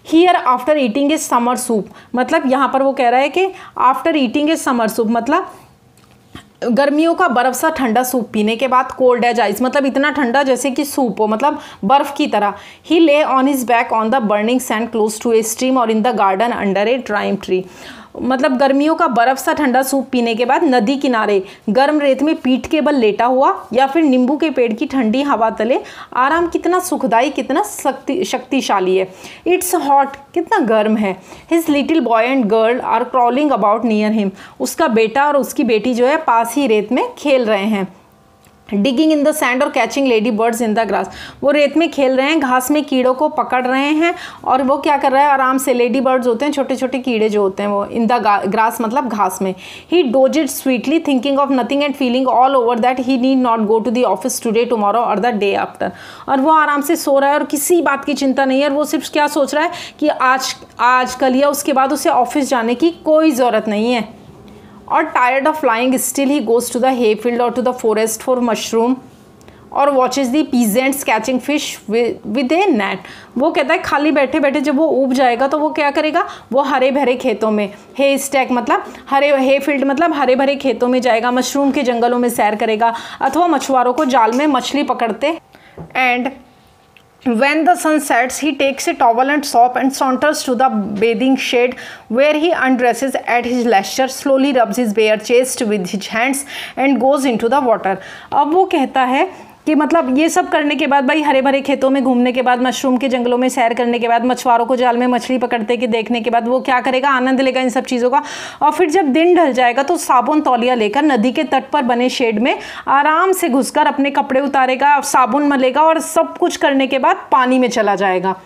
Here after eating a summer soup, मतलब यहाँ पर वो कह रहा है कि after eating a summer soup मतलब गर्मियों का बर्फ सा ठंडा सूप पीने के बाद, कोल्ड एज आइस मतलब इतना ठंडा जैसे कि सूप हो, मतलब बर्फ की तरह। He lay on his back on the burning sand close to a stream or in the garden under a drying tree, मतलब गर्मियों का बर्फ सा ठंडा सूप पीने के बाद नदी किनारे गर्म रेत में पीठ के बल लेटा हुआ या फिर नींबू के पेड़ की ठंडी हवा तले आराम, कितना सुखदाई, कितना शक्तिशाली है। इट्स हॉट, कितना गर्म है। His little boy and girl are crawling about near him, उसका बेटा और उसकी बेटी जो है पास ही रेत में खेल रहे हैं। Digging in the sand or catching ladybirds in the grass, वो रेत में खेल रहे हैं, घास में कीड़ों को पकड़ रहे हैं और वो क्या कर रहा है आराम से, लेडी बर्ड्स होते हैं छोटे छोटे कीड़े जो होते हैं वो, इन द ग्रास मतलब घास में। He dozed sweetly thinking of nothing and feeling all over that he need not go to the office today tomorrow or the day after, और वो आराम से सो रहा है और किसी बात की चिंता नहीं है, और वो सिर्फ क्या सोच रहा है कि आज कल या उसके बाद उसे ऑफिस जाने की कोई ज़रूरत नहीं है। Or tired of flying still he goes to the hay field or to the forest for mushroom or watches the peasants catching fish with a net, वो कहता है खाली बैठे बैठे जब वो ऊब जाएगा तो वो क्या करेगा, वो हरे भरे खेतों में, हे स्टैक मतलब हे फील्ड मतलब हरे भरे खेतों में जाएगा, मशरूम के जंगलों में सैर करेगा अथवा मछुआरों को जाल में मछली पकड़ते। And when the sun sets he takes a towel and soap and saunters to the bathing shed where he undresses at his leisure, slowly rubs his bare chest with his hands and goes into the water। अब वो कहता है कि मतलब ये सब करने के बाद, भाई हरे भरे खेतों में घूमने के बाद, मशरूम के जंगलों में सैर करने के बाद, मछुआरों को जाल में मछली पकड़ते के देखने के बाद वो क्या करेगा, आनंद लेगा इन सब चीज़ों का। और फिर जब दिन ढल जाएगा तो साबुन तौलिया लेकर नदी के तट पर बने शेड में आराम से घुसकर अपने कपड़े उतारेगा, साबुन मलेगा और सब कुछ करने के बाद पानी में चला जाएगा।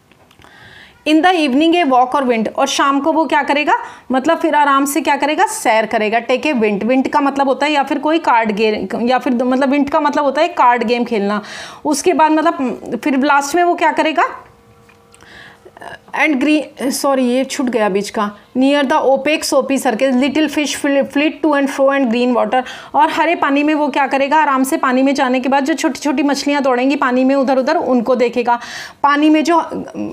In the evening a walk or vint, और शाम को वो क्या करेगा, मतलब फिर आराम से क्या करेगा, सैर करेगा। टेक ए विंड, विंड का मतलब होता है या फिर कोई कार्ड गेम, या फिर मतलब विंड का मतलब होता है कार्ड गेम खेलना। उसके बाद मतलब फिर लास्ट में वो क्या करेगा, एंड ग्रीन, सॉरी ये छूट गया बीच का, near the opaque soapy circle little fish flit to and fro and green water, और हरे पानी में वो क्या करेगा, आराम से पानी में जाने के बाद जो छोटी छोटी मछलियाँ दौड़ेंगी पानी में उधर उधर उनको देखेगा। पानी में जो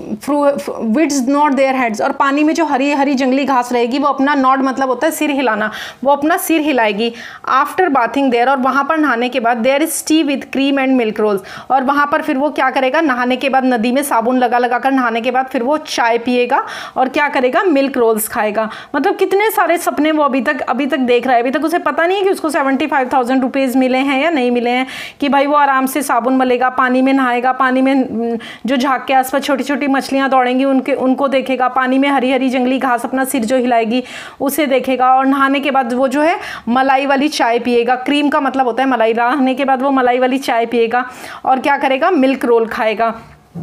विड्स नॉट देयर हेड्स, और पानी में जो हरी हरी जंगली घास रहेगी वो अपना नॉड मतलब होता है सिर हिलाना, वो अपना सिर हिलाएगी। आफ्टर बाथिंग देयर, और वहाँ पर नहाने के बाद, there is tea with cream and milk rolls, और वहाँ पर फिर वो क्या करेगा, नहाने के बाद नदी में साबुन लगा लगा कर नहाने के बाद फिर वो चाय पिएगा और क्या करेगा, मिल्क रोल्स खाएगा। मतलब कितने सारे सपने वो अभी तक देख रहा है। अभी तक उसे पता नहीं है कि उसको 75,000 रुपीज़ मिले हैं या नहीं मिले हैं, कि भाई वो आराम से साबुन मलेगा, पानी में नहाएगा, पानी में जो झाग के आसपास छोटी छोटी मछलियाँ दौड़ेंगी उनको देखेगा, पानी में हरी हरी जंगली घास अपना सिर जो हिलाएगी उसे देखेगा, और नहाने के बाद वो जो है मलाई वाली चाय पिएगा। क्रीम का मतलब होता है मलाई, नहाने के बाद वो मलाई वाली चाय पिएगा और क्या करेगा, मिल्क रोल खाएगा।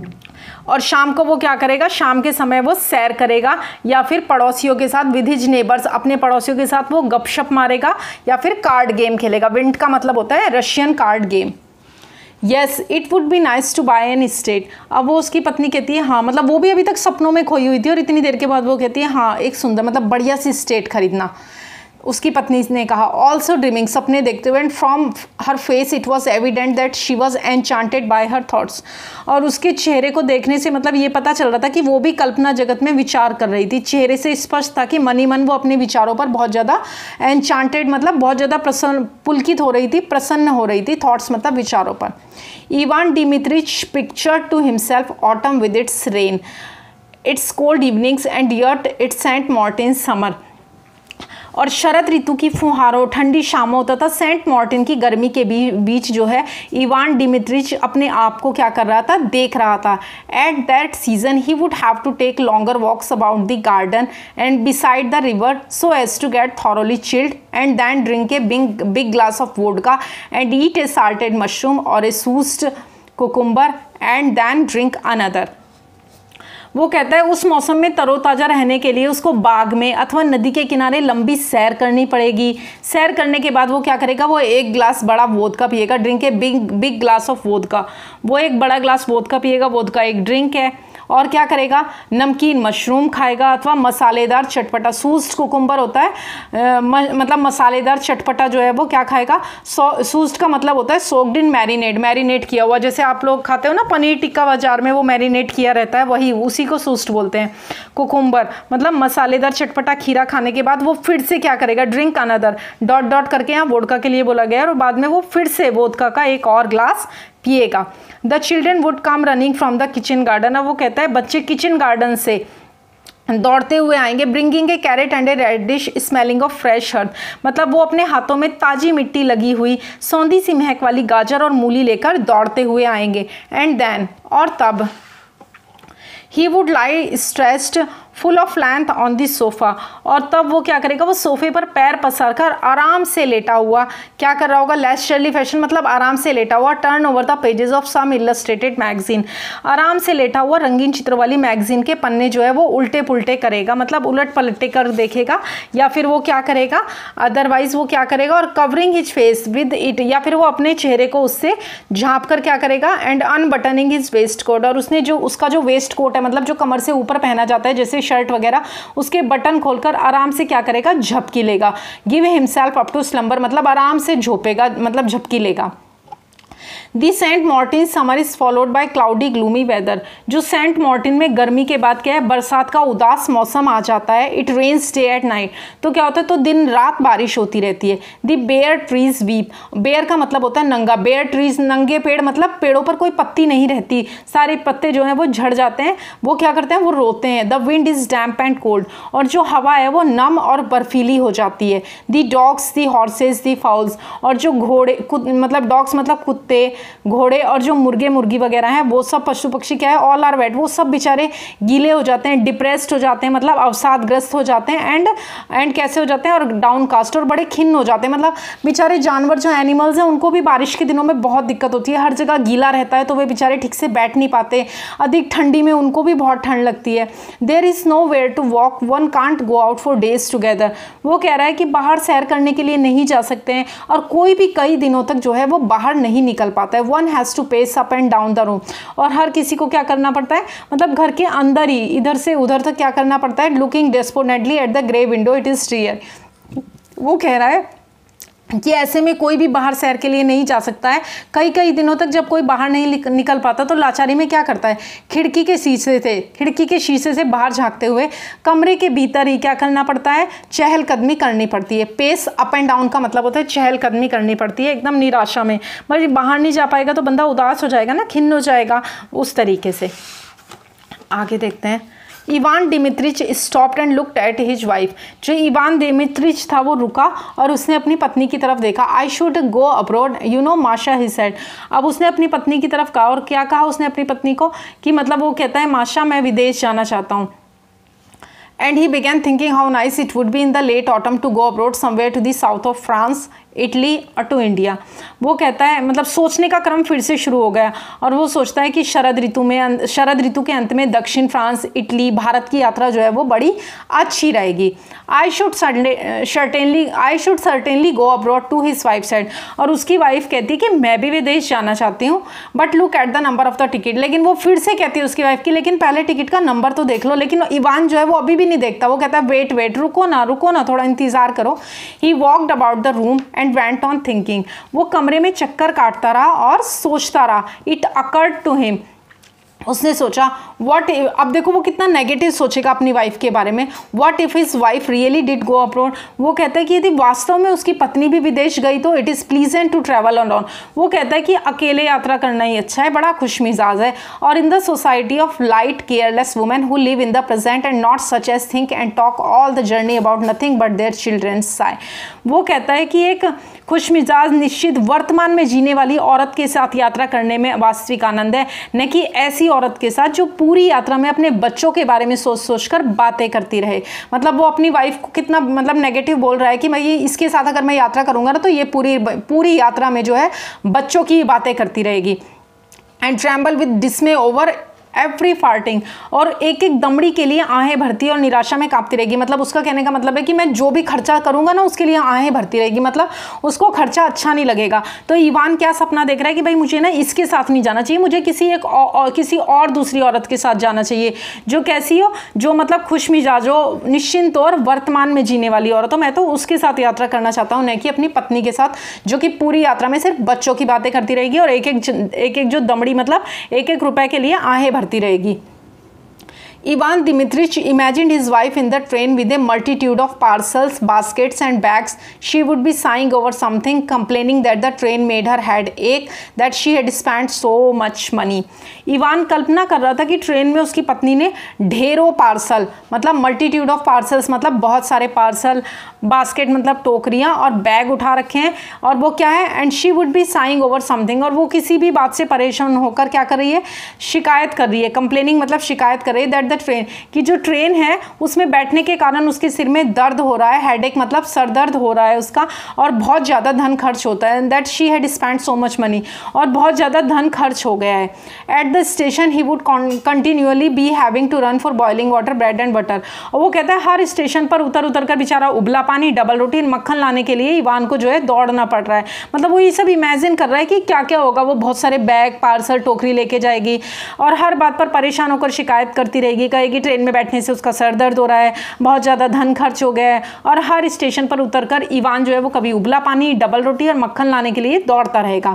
और शाम को वो क्या करेगा, शाम के समय वो सैर करेगा या फिर पड़ोसियों के साथ विद हिज नेबर्स, अपने पड़ोसियों के साथ वो गपशप मारेगा या फिर कार्ड गेम खेलेगा। विंड का मतलब होता है Russian card game. Yes it would be nice to buy an estate, अब वो उसकी पत्नी कहती है हाँ, मतलब वो भी अभी तक सपनों में खोई हुई थी और इतनी देर के बाद वो कहती है हाँ एक सुंदर मतलब बढ़िया सी स्टेट खरीदना। उसकी पत्नी ने कहा ऑल्सो ड्रीमिंग, सपने देखते हुए, and from her face it was evident that she was enchanted by her thoughts, और उसके चेहरे को देखने से मतलब ये पता चल रहा था कि वो भी कल्पना जगत में विचार कर रही थी। चेहरे से स्पष्ट था कि मन ही मन वो अपने विचारों पर बहुत ज़्यादा एनचांटेड मतलब बहुत ज़्यादा पुलकित हो रही थी, प्रसन्न हो रही थी। थॉट्स मतलब विचारों पर। Ivan Dmitritch picture to himself autumn with its rain, its cold evenings and yet its Saint Martin summer, और शरद ऋतु की फुहारों, ठंडी शामों तथा सेंट मार्टिन की गर्मी के बीच जो है इवान डिमित्रिच अपने आप को क्या कर रहा था, देख रहा था। At that season he would have to take longer walks about the garden and beside the river so as to get thoroughly chilled and then drink a big glass of vodka and eat a salted mushroom or a soused cucumber and then drink another. वो कहता है उस मौसम में तरोताज़ा रहने के लिए उसको बाग में अथवा नदी के किनारे लंबी सैर करनी पड़ेगी। सैर करने के बाद वो क्या करेगा, वो एक ग्लास बड़ा वोदका पिएगा, drink a big glass of vodka, वो एक बड़ा ग्लास वोदका पिएगा, वोदका एक ड्रिंक है। और क्या करेगा, नमकीन मशरूम खाएगा अथवा मसालेदार चटपटा, सूस्ड कुकुम्बर होता है मतलब मसालेदार चटपटा जो है वो क्या खाएगा, सूस्ड का मतलब होता है सोक्ड इन मैरिनेट, मैरिनेट किया हुआ, जैसे आप लोग खाते हो ना पनीर टिक्का बाजार में वो मैरिनेट किया रहता है, वही उसी को सूस्ट बोलते हैं। कुकुम्बर मतलब मसालेदार चटपटा खीरा खाने के बाद वो फिर से क्या करेगा, ड्रिंक अनदर डॉट डॉट करके यहाँ वोडका के लिए बोला गया है, और बाद में वो फिर से वोडका का एक और ग्लास पिएगा। The children would come running from the kitchen garden. अब वो कहता है बच्चे किचन गार्डन से दौड़ते हुए आएंगे, bringing a carrot and a radish smelling of fresh earth. मतलब वो अपने हाथों में ताजी मिट्टी लगी हुई सौंधी सी महक वाली गाजर और मूली लेकर दौड़ते हुए आएंगे। एंड देन और तब he would lie stretched full of length on the sofa. और तब वो क्या करेगा, वो सोफे पर पैर पसार कर आराम से लेटा हुआ क्या कर रहा होगा, लेस्टरली फैशन मतलब आराम से लेटा हुआ, turn over the pages of some illustrated magazine. आराम से लेटा हुआ रंगीन चित्र वाली मैगजीन के पन्ने जो है वो उल्टे पुल्टे करेगा, मतलब उलट पलटे कर देखेगा, या फिर वो क्या करेगा, अदरवाइज वो क्या करेगा, और covering his face with it, या फिर वो अपने चेहरे को उससे झाँप कर क्या करेगा, and unbuttoning his waistcoat. और उसने जो उसका जो वेस्ट कोट है मतलब जो कमर से ऊपर पहना जाता है जैसे शर्ट वगैरह, उसके बटन खोलकर आराम से क्या करेगा, झपकी लेगा। Give himself up to slumber मतलब आराम से झोपेगा, मतलब झपकी लेगा। The Saint Martin summer is followed by cloudy gloomy weather. जो सेंट मार्टिन में गर्मी के बाद क्या है, बरसात का उदास मौसम आ जाता है। It rains day at night, तो क्या होता है, तो दिन रात बारिश होती रहती है। The bare trees weep, bare का मतलब होता है नंगा, बेयर ट्रीज नंगे पेड़ मतलब पेड़ों पर कोई पत्ती नहीं रहती, सारे पत्ते जो हैं वो झड़ जाते हैं, वो क्या करते हैं, वो रोते हैं। The wind is damp and cold, और जो हवा है वो नम और बर्फीली हो जाती है। The dogs, the horses, the fowls, और जो घोड़े मतलब डॉग्स मतलब कुत्ते, घोड़े, और जो मुर्गे मुर्गी वगैरह हैं वो सब पशु पक्षी क्या है, ऑल आर वेट, वो सब बेचारे गीले हो जाते हैं, डिप्रेस्ड हो जाते हैं मतलब अवसादग्रस्त हो जाते हैं, एंड कैसे हो जाते हैं, और डाउन कास्ट, और बड़े खिन्न हो जाते हैं। मतलब बेचारे जानवर जो एनिमल्स हैं उनको भी बारिश के दिनों में बहुत दिक्कत होती है, हर जगह गीला रहता है तो वे बेचारे ठीक से बैठ नहीं पाते, अधिक ठंडी में उनको भी बहुत ठंड लगती है। There is nowhere to walk, one can't go out for days together. वो कह रहा है कि बाहर सैर करने के लिए नहीं जा सकते हैं, और कोई भी कई दिनों तक जो है वो बाहर नहीं निकल पाता है। One has to pace up and down the room, और हर किसी को क्या करना पड़ता है, मतलब घर के अंदर ही इधर से उधर तक क्या करना पड़ता है, looking despondently at the grey window it is clear. वो कह रहा है कि ऐसे में कोई भी बाहर सैर के लिए नहीं जा सकता है। कई कई दिनों तक जब कोई बाहर नहीं निकल पाता तो लाचारी में क्या करता है, खिड़की के शीशे से बाहर झांकते हुए कमरे के भीतर ही क्या करना पड़ता है, चहलकदमी करनी पड़ती है। पेस अप एंड डाउन का मतलब होता है चहलकदमी करनी पड़ती है, एकदम निराशा में, मतलब बाहर नहीं जा पाएगा तो बंदा उदास हो जाएगा ना, खिन्न हो जाएगा, उस तरीके से। आगे देखते हैं। Ivan Dmitritch stopped and looked at his wife. जो इवान डिमित्रिच था वो रुका और उसने अपनी पत्नी की तरफ देखा। I should go abroad you know Masha he said. अब उसने अपनी पत्नी की तरफ कहा, और क्या कहा उसने अपनी पत्नी को, कि मतलब वो कहता है माशा मैं विदेश जाना चाहता हूँ। And he began thinking how nice it would be in the late autumn to go abroad somewhere to the south of France, Italy और टू इंडिया। वो कहता है मतलब सोचने का क्रम फिर से शुरू हो गया, और वो सोचता है कि शरद ऋतु के अंत में दक्षिण फ्रांस, इटली, भारत की यात्रा जो है वो बड़ी अच्छी रहेगी। I should certainly go abroad too his wife said. और उसकी वाइफ कहती है कि मैं भी विदेश जाना चाहती हूँ, but look at the number of the ticket. लेकिन वो फिर से कहती है उसकी वाइफ की लेकिन पहले टिकट का नंबर तो देख लो। लेकिन इवान जो है वो अभी भी नहीं देखता, वो कहता है वेट रुको ना थोड़ा इंतजार करो। He walked about the room and went on thinking। वो कमरे में चक्कर काटता रहा और सोचता रहा। It occurred to him, उसने सोचा व्हाट, अब देखो वो कितना नेगेटिव सोचेगा अपनी वाइफ के बारे में। What if his wife really did go abroad. वो कहता है कि यदि वास्तव में उसकी पत्नी भी विदेश गई तो it is pleasant to travel alone. वो कहता है कि अकेले यात्रा करना ही अच्छा है, बड़ा खुश मिजाज है। और in the society of light careless women who live in the present and not such as think and talk all the journey about nothing but their childrens sigh. वो कहता है कि एक खुश मिजाज निश्चित वर्तमान में जीने वाली औरत के साथ यात्रा करने में वास्तविक आनंद है, न कि ऐसी औरत के साथ जो पूरी यात्रा में अपने बच्चों के बारे में सोच कर बातें करती रहे। मतलब वो अपनी वाइफ को कितना मतलब नेगेटिव बोल रहा है कि मैं ये इसके साथ अगर मैं यात्रा करूंगा ना तो ये पूरी यात्रा में जो है बच्चों की बातें करती रहेगी। And tremble with dismay over every farthing. और एक एक दमड़ी के लिए आहें भरती और निराशा में कांपती रहेगी। मतलब उसका कहने का मतलब है कि मैं जो भी खर्चा करूंगा ना उसके लिए आहें भरती रहेगी, मतलब उसको खर्चा अच्छा नहीं लगेगा। तो इवान क्या सपना देख रहा है कि भाई मुझे ना इसके साथ नहीं जाना चाहिए, मुझे किसी और दूसरी औरत के साथ जाना चाहिए जो कैसी हो, जो मतलब खुश मिजाज हो, निश्चिंत और वर्तमान में जीने वाली औरत हो। मैं तो उसके साथ यात्रा करना चाहता हूँ, न कि अपनी पत्नी के साथ जो कि पूरी यात्रा में सिर्फ बच्चों की बातें करती रहेगी और एक एक जो दमड़ी मतलब एक एक रुपए के लिए आहें भरती रहेगी। Ivan Dmitrich imagined his wife in the train with a multitude of parcels, baskets and bags. She would be sighing over something, complaining that the train made her head ache, that she had spent so much money. Ivan कल्पना कर रहा था कि train में उसकी पत्नी ने ढेरों पार्सल, मतलब मल्टीट्यूड ऑफ पार्सल्स मतलब बहुत सारे पार्सल, बास्केट मतलब टोकरियाँ और बैग उठा रखे हैं, और वो क्या है, and she would be saying over something, और वो किसी भी बात से परेशान होकर क्या कर रही है, शिकायत कर रही है। कंप्लेनिंग मतलब शिकायत कर रही है दैट द ट्रेन, कि जो ट्रेन है उसमें बैठने के कारण उसके सिर में दर्द हो रहा है, हेडेक मतलब सर दर्द हो रहा है उसका, और बहुत ज़्यादा धन खर्च होता है, that she had spend so much money, और बहुत ज़्यादा धन खर्च हो गया है। At the station he would continually be having to run for boiling water, bread and butter, और वो कहता है हर स्टेशन पर उतर उतर कर बेचारा उबला पानी, डबल रोटी, मक्खन लाने के लिए इवान को जो है दौड़ना पड़ रहा है। मतलब वो ये सब इमेजिन कर रहा है कि क्या क्या होगा, वो बहुत सारे बैग, पार्सल, टोकरी लेके जाएगी और हर बात पर परेशान होकर शिकायत करती रहेगी, कहेगी ट्रेन में बैठने से उसका सर दर्द हो रहा है, बहुत ज़्यादा धन खर्च हो गया है, और हर स्टेशन पर उतरकर इवान जो है वो कभी उबला पानी, डबल रोटी और मक्खन लाने के लिए दौड़ता रहेगा।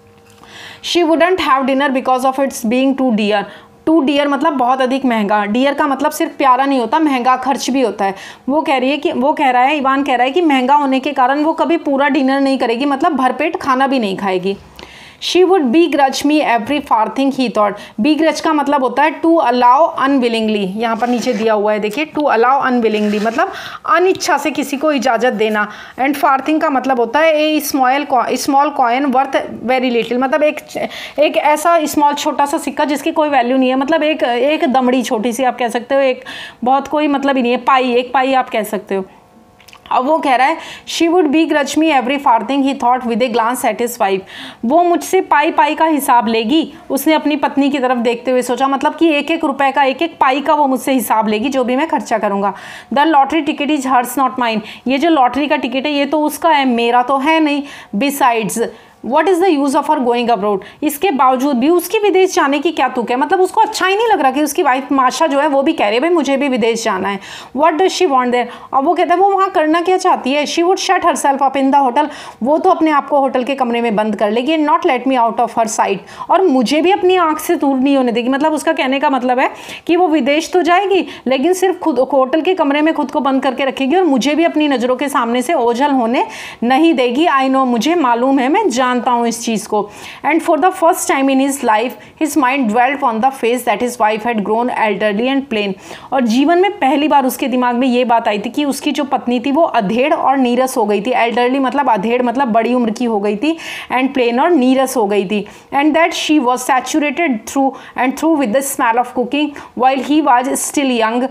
She wouldn't have dinner because of its being too dear. Too dear मतलब बहुत अधिक महंगा, डियर का मतलब सिर्फ प्यारा नहीं होता, महंगा खर्च भी होता है। वो कह रही है कि इवान कह रहा है कि महंगा होने के कारण वो कभी पूरा डिनर नहीं करेगी, मतलब भरपेट खाना भी नहीं खाएगी। She would begrudge me every far thing he thought। begrudge का मतलब होता है टू अलाउ अनविलिंगली, यहाँ पर नीचे दिया हुआ है देखिए, टू अलाउ अनविलिंगली मतलब अनिच्छा से किसी को इजाज़त देना, एंड फार थिंग का मतलब होता है a small coin worth very little, मतलब एक ऐसा स्मॉल छोटा सा सिक्का जिसकी कोई वैल्यू नहीं है, मतलब एक दमड़ी छोटी सी आप कह सकते हो, एक बहुत कोई मतलब ही नहीं है, पाई, एक पाई आप कह सकते हो। अब वो कह रहा है she would begrudge me every farthing he thought with a glance at his wife। वो मुझसे पाई पाई का हिसाब लेगी, उसने अपनी पत्नी की तरफ देखते हुए सोचा, मतलब कि एक एक रुपए का, एक एक पाई का वो मुझसे हिसाब लेगी जो भी मैं खर्चा करूँगा। The lottery ticket is hers not mine. ये जो लॉटरी का टिकट है ये तो उसका है, मेरा तो है नहीं। Besides what is the use of her going abroad. इसके बावजूद भी उसकी विदेश जाने की क्या तुक है, मतलब उसको अच्छा ही नहीं लग रहा कि उसकी वाइफ माशा जो है वो भी कह रही है भाई मुझे भी विदेश जाना है। What does she want there. और वो कहता है वो वहाँ करना क्या चाहती है। She would shut herself up in the hotel. वो तो अपने आप को होटल के कमरे में बंद कर लेगी, and not let me out of her sight. और मुझे भी अपनी आँख से दूर नहीं होने देगी। मतलब उसका कहने का मतलब है कि वो विदेश तो जाएगी लेकिन सिर्फ खुद होटल के कमरे में खुद को बंद करके रखेगी, और मुझे भी अपनी नज़रों के सामने से ओझल होने नहीं देगी। आई नो, मुझे मालूम है, मैं जानता हूँ इस चीज़ को। And for the first time in his life his mind dwelt on the फेस that his wife had grown elderly and plain. और जीवन में पहली बार उसके दिमाग में ये बात आई थी कि उसकी जो पत्नी थी वो अधेड़ और नीरस हो गई थी। एल्डरली मतलब अधेड़ मतलब बड़ी उम्र की हो गई थी, एंड प्लेन और नीरस हो गई थी। And that she was saturated through with the smell of cooking while he was still young.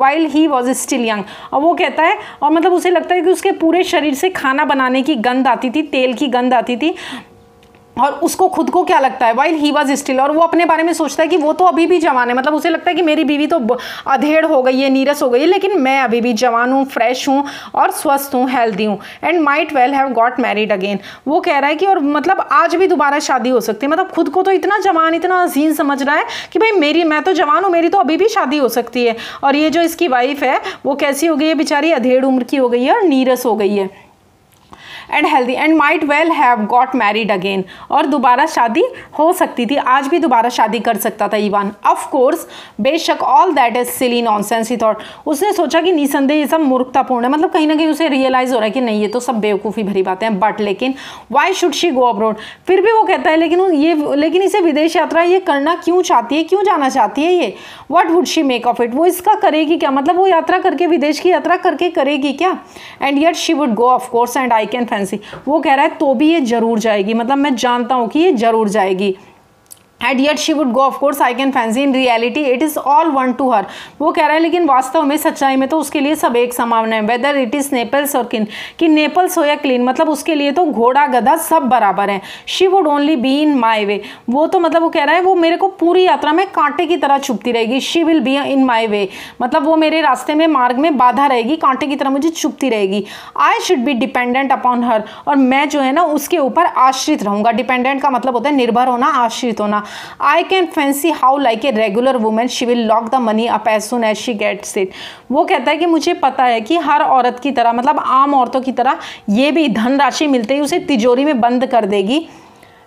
और वो कहता है, और मतलब उसे लगता है कि उसके पूरे शरीर से खाना बनाने की गंध आती थी, तेल की गंध आती थी। और उसको खुद को क्या लगता है, वाइल ही वॉज स्टिल, और वो अपने बारे में सोचता है कि वो तो अभी भी जवान है। मतलब उसे लगता है कि मेरी बीवी तो अधेड़ हो गई है, नीरस हो गई है, लेकिन मैं अभी भी जवान हूँ, फ्रेश हूँ और स्वस्थ हूँ, हेल्दी हूँ। And might well have got married again. वो कह रहा है कि और मतलब आज भी दोबारा शादी हो सकती है। मतलब खुद को तो इतना जवान, इतना हसीन समझ रहा है कि भाई मैं तो जवान हूँ, मेरी तो अभी भी शादी हो सकती है। और ये जो इसकी वाइफ है वो कैसी हो गई है बेचारी, अधेड़ उम्र की हो गई है और नीरस हो गई है। And healthy and might well have got married again. और दोबारा शादी हो सकती थी, आज भी दोबारा शादी कर सकता था इवान। ऑफ कोर्स, बेशक, all that is silly nonsense he thought. उसने सोचा कि निसंदेह ये सब मूर्खतापूर्ण है। मतलब कहीं ना कहीं उसे रियलाइज हो रहा है कि नहीं, ये तो सब बेवकूफ़ी भरी बातें हैं। बट लेकिन why should she go abroad. फिर भी वो कहता है लेकिन इसे विदेश यात्रा ये करना क्यों चाहती है, क्यों जाना चाहती है ये। What would she make of it. वो इसका करेगी क्या, मतलब वो यात्रा करके, विदेश की यात्रा करके करेगी क्या। And yet she would go of course and I can fancy. वो कह रहा है तो भी ये जरूर जाएगी, मतलब मैं जानता हूं कि ये जरूर जाएगी। And yet she would go of course I can fancy in reality it is all one to her. वो कह रहा है लेकिन वास्तव में, सच्चाई में तो उसके लिए सब एक समान है। वेदर इट इज़ नेपल्स और किन, कि नेपल्स हो या क्लीन, मतलब उसके लिए तो घोड़ा गधा सब बराबर है। She would only be in my way. वो तो मतलब वो कह रहा है वो मेरे को पूरी यात्रा में कांटे की तरह चुभती रहेगी। She will be in my way, मतलब वो मेरे रास्ते में, मार्ग में बाधा रहेगी, कांटे की तरह मुझे चुभती रहेगी। I should be dependent upon her, और मैं जो है ना उसके ऊपर आश्रित रहूँगा। डिपेंडेंट का मतलब होता है निर्भर होना, आश्रित होना। I can fancy how like a regular woman she will lock the money up as soon as she gets it। वो कहता है कि मुझे पता है कि हर औरत की तरह, मतलब आम औरतों की तरह ये भी धनराशि मिलते ही उसे तिजोरी में बंद कर देगी।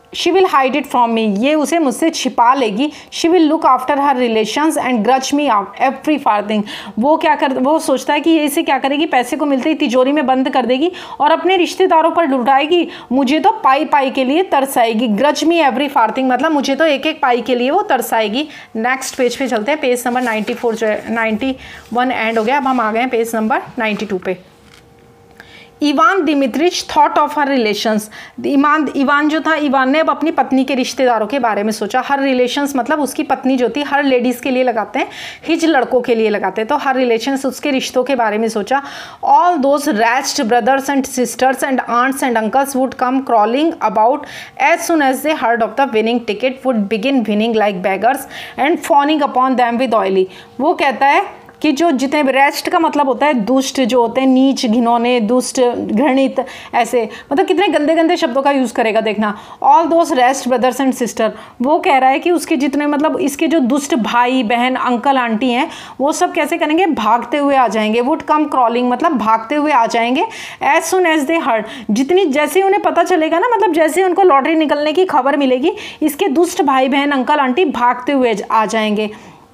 She will hide it from me, ये उसे मुझसे छिपा लेगी। She will look after her relations and grudge me every farthing, वो सोचता है कि ये इसे क्या करेगी, पैसे को मिलते ही तिजोरी में बंद कर देगी और अपने रिश्तेदारों पर लुटाएगी, मुझे तो पाई पाई के लिए तरसाएगी। ग्रच मी एवरी फार्थिंग मतलब मुझे तो एक एक पाई के लिए वो तरसाएगी। नेक्स्ट पेज पे चलते हैं, पेज नंबर 94 जो है 91 एंड हो गया, अब हम आ गए हैं पेज नंबर 92 पे। Ivan Dmitritch thought of her relations, Ivan जो था, इवान ने अब अपनी पत्नी के रिश्तेदारों के बारे में सोचा। हर रिलेशंस मतलब उसकी पत्नी जो थी, हर लेडीज़ के लिए लगाते हैं, हिज लड़कों के लिए लगाते हैं, तो हर रिलेशंस उसके रिश्तों के बारे में सोचा। All those rest brothers and sisters and aunts and uncles would come crawling about as soon as they heard of the winning ticket, would begin whining like beggars and fawning upon them with oily. वो कहता है कि जो जितने rest का मतलब होता है दुष्ट, जो होते हैं नीच, घिनौने, दुष्ट, घृणित, ऐसे मतलब कितने गंदे गंदे शब्दों का यूज़ करेगा देखना। All those rest brothers and sister, वो कह रहा है कि उसके जितने मतलब इसके जो दुष्ट भाई बहन अंकल आंटी हैं वो सब कैसे करेंगे, भागते हुए आ जाएंगे। वुड कम क्रॉलिंग मतलब भागते हुए आ जाएंगे। As soon as they heard, जितनी जैसे उन्हें पता चलेगा ना, मतलब जैसे उनको लॉटरी निकलने की खबर मिलेगी, इसके दुष्ट भाई बहन अंकल आंटी भागते हुए आ जाएंगे।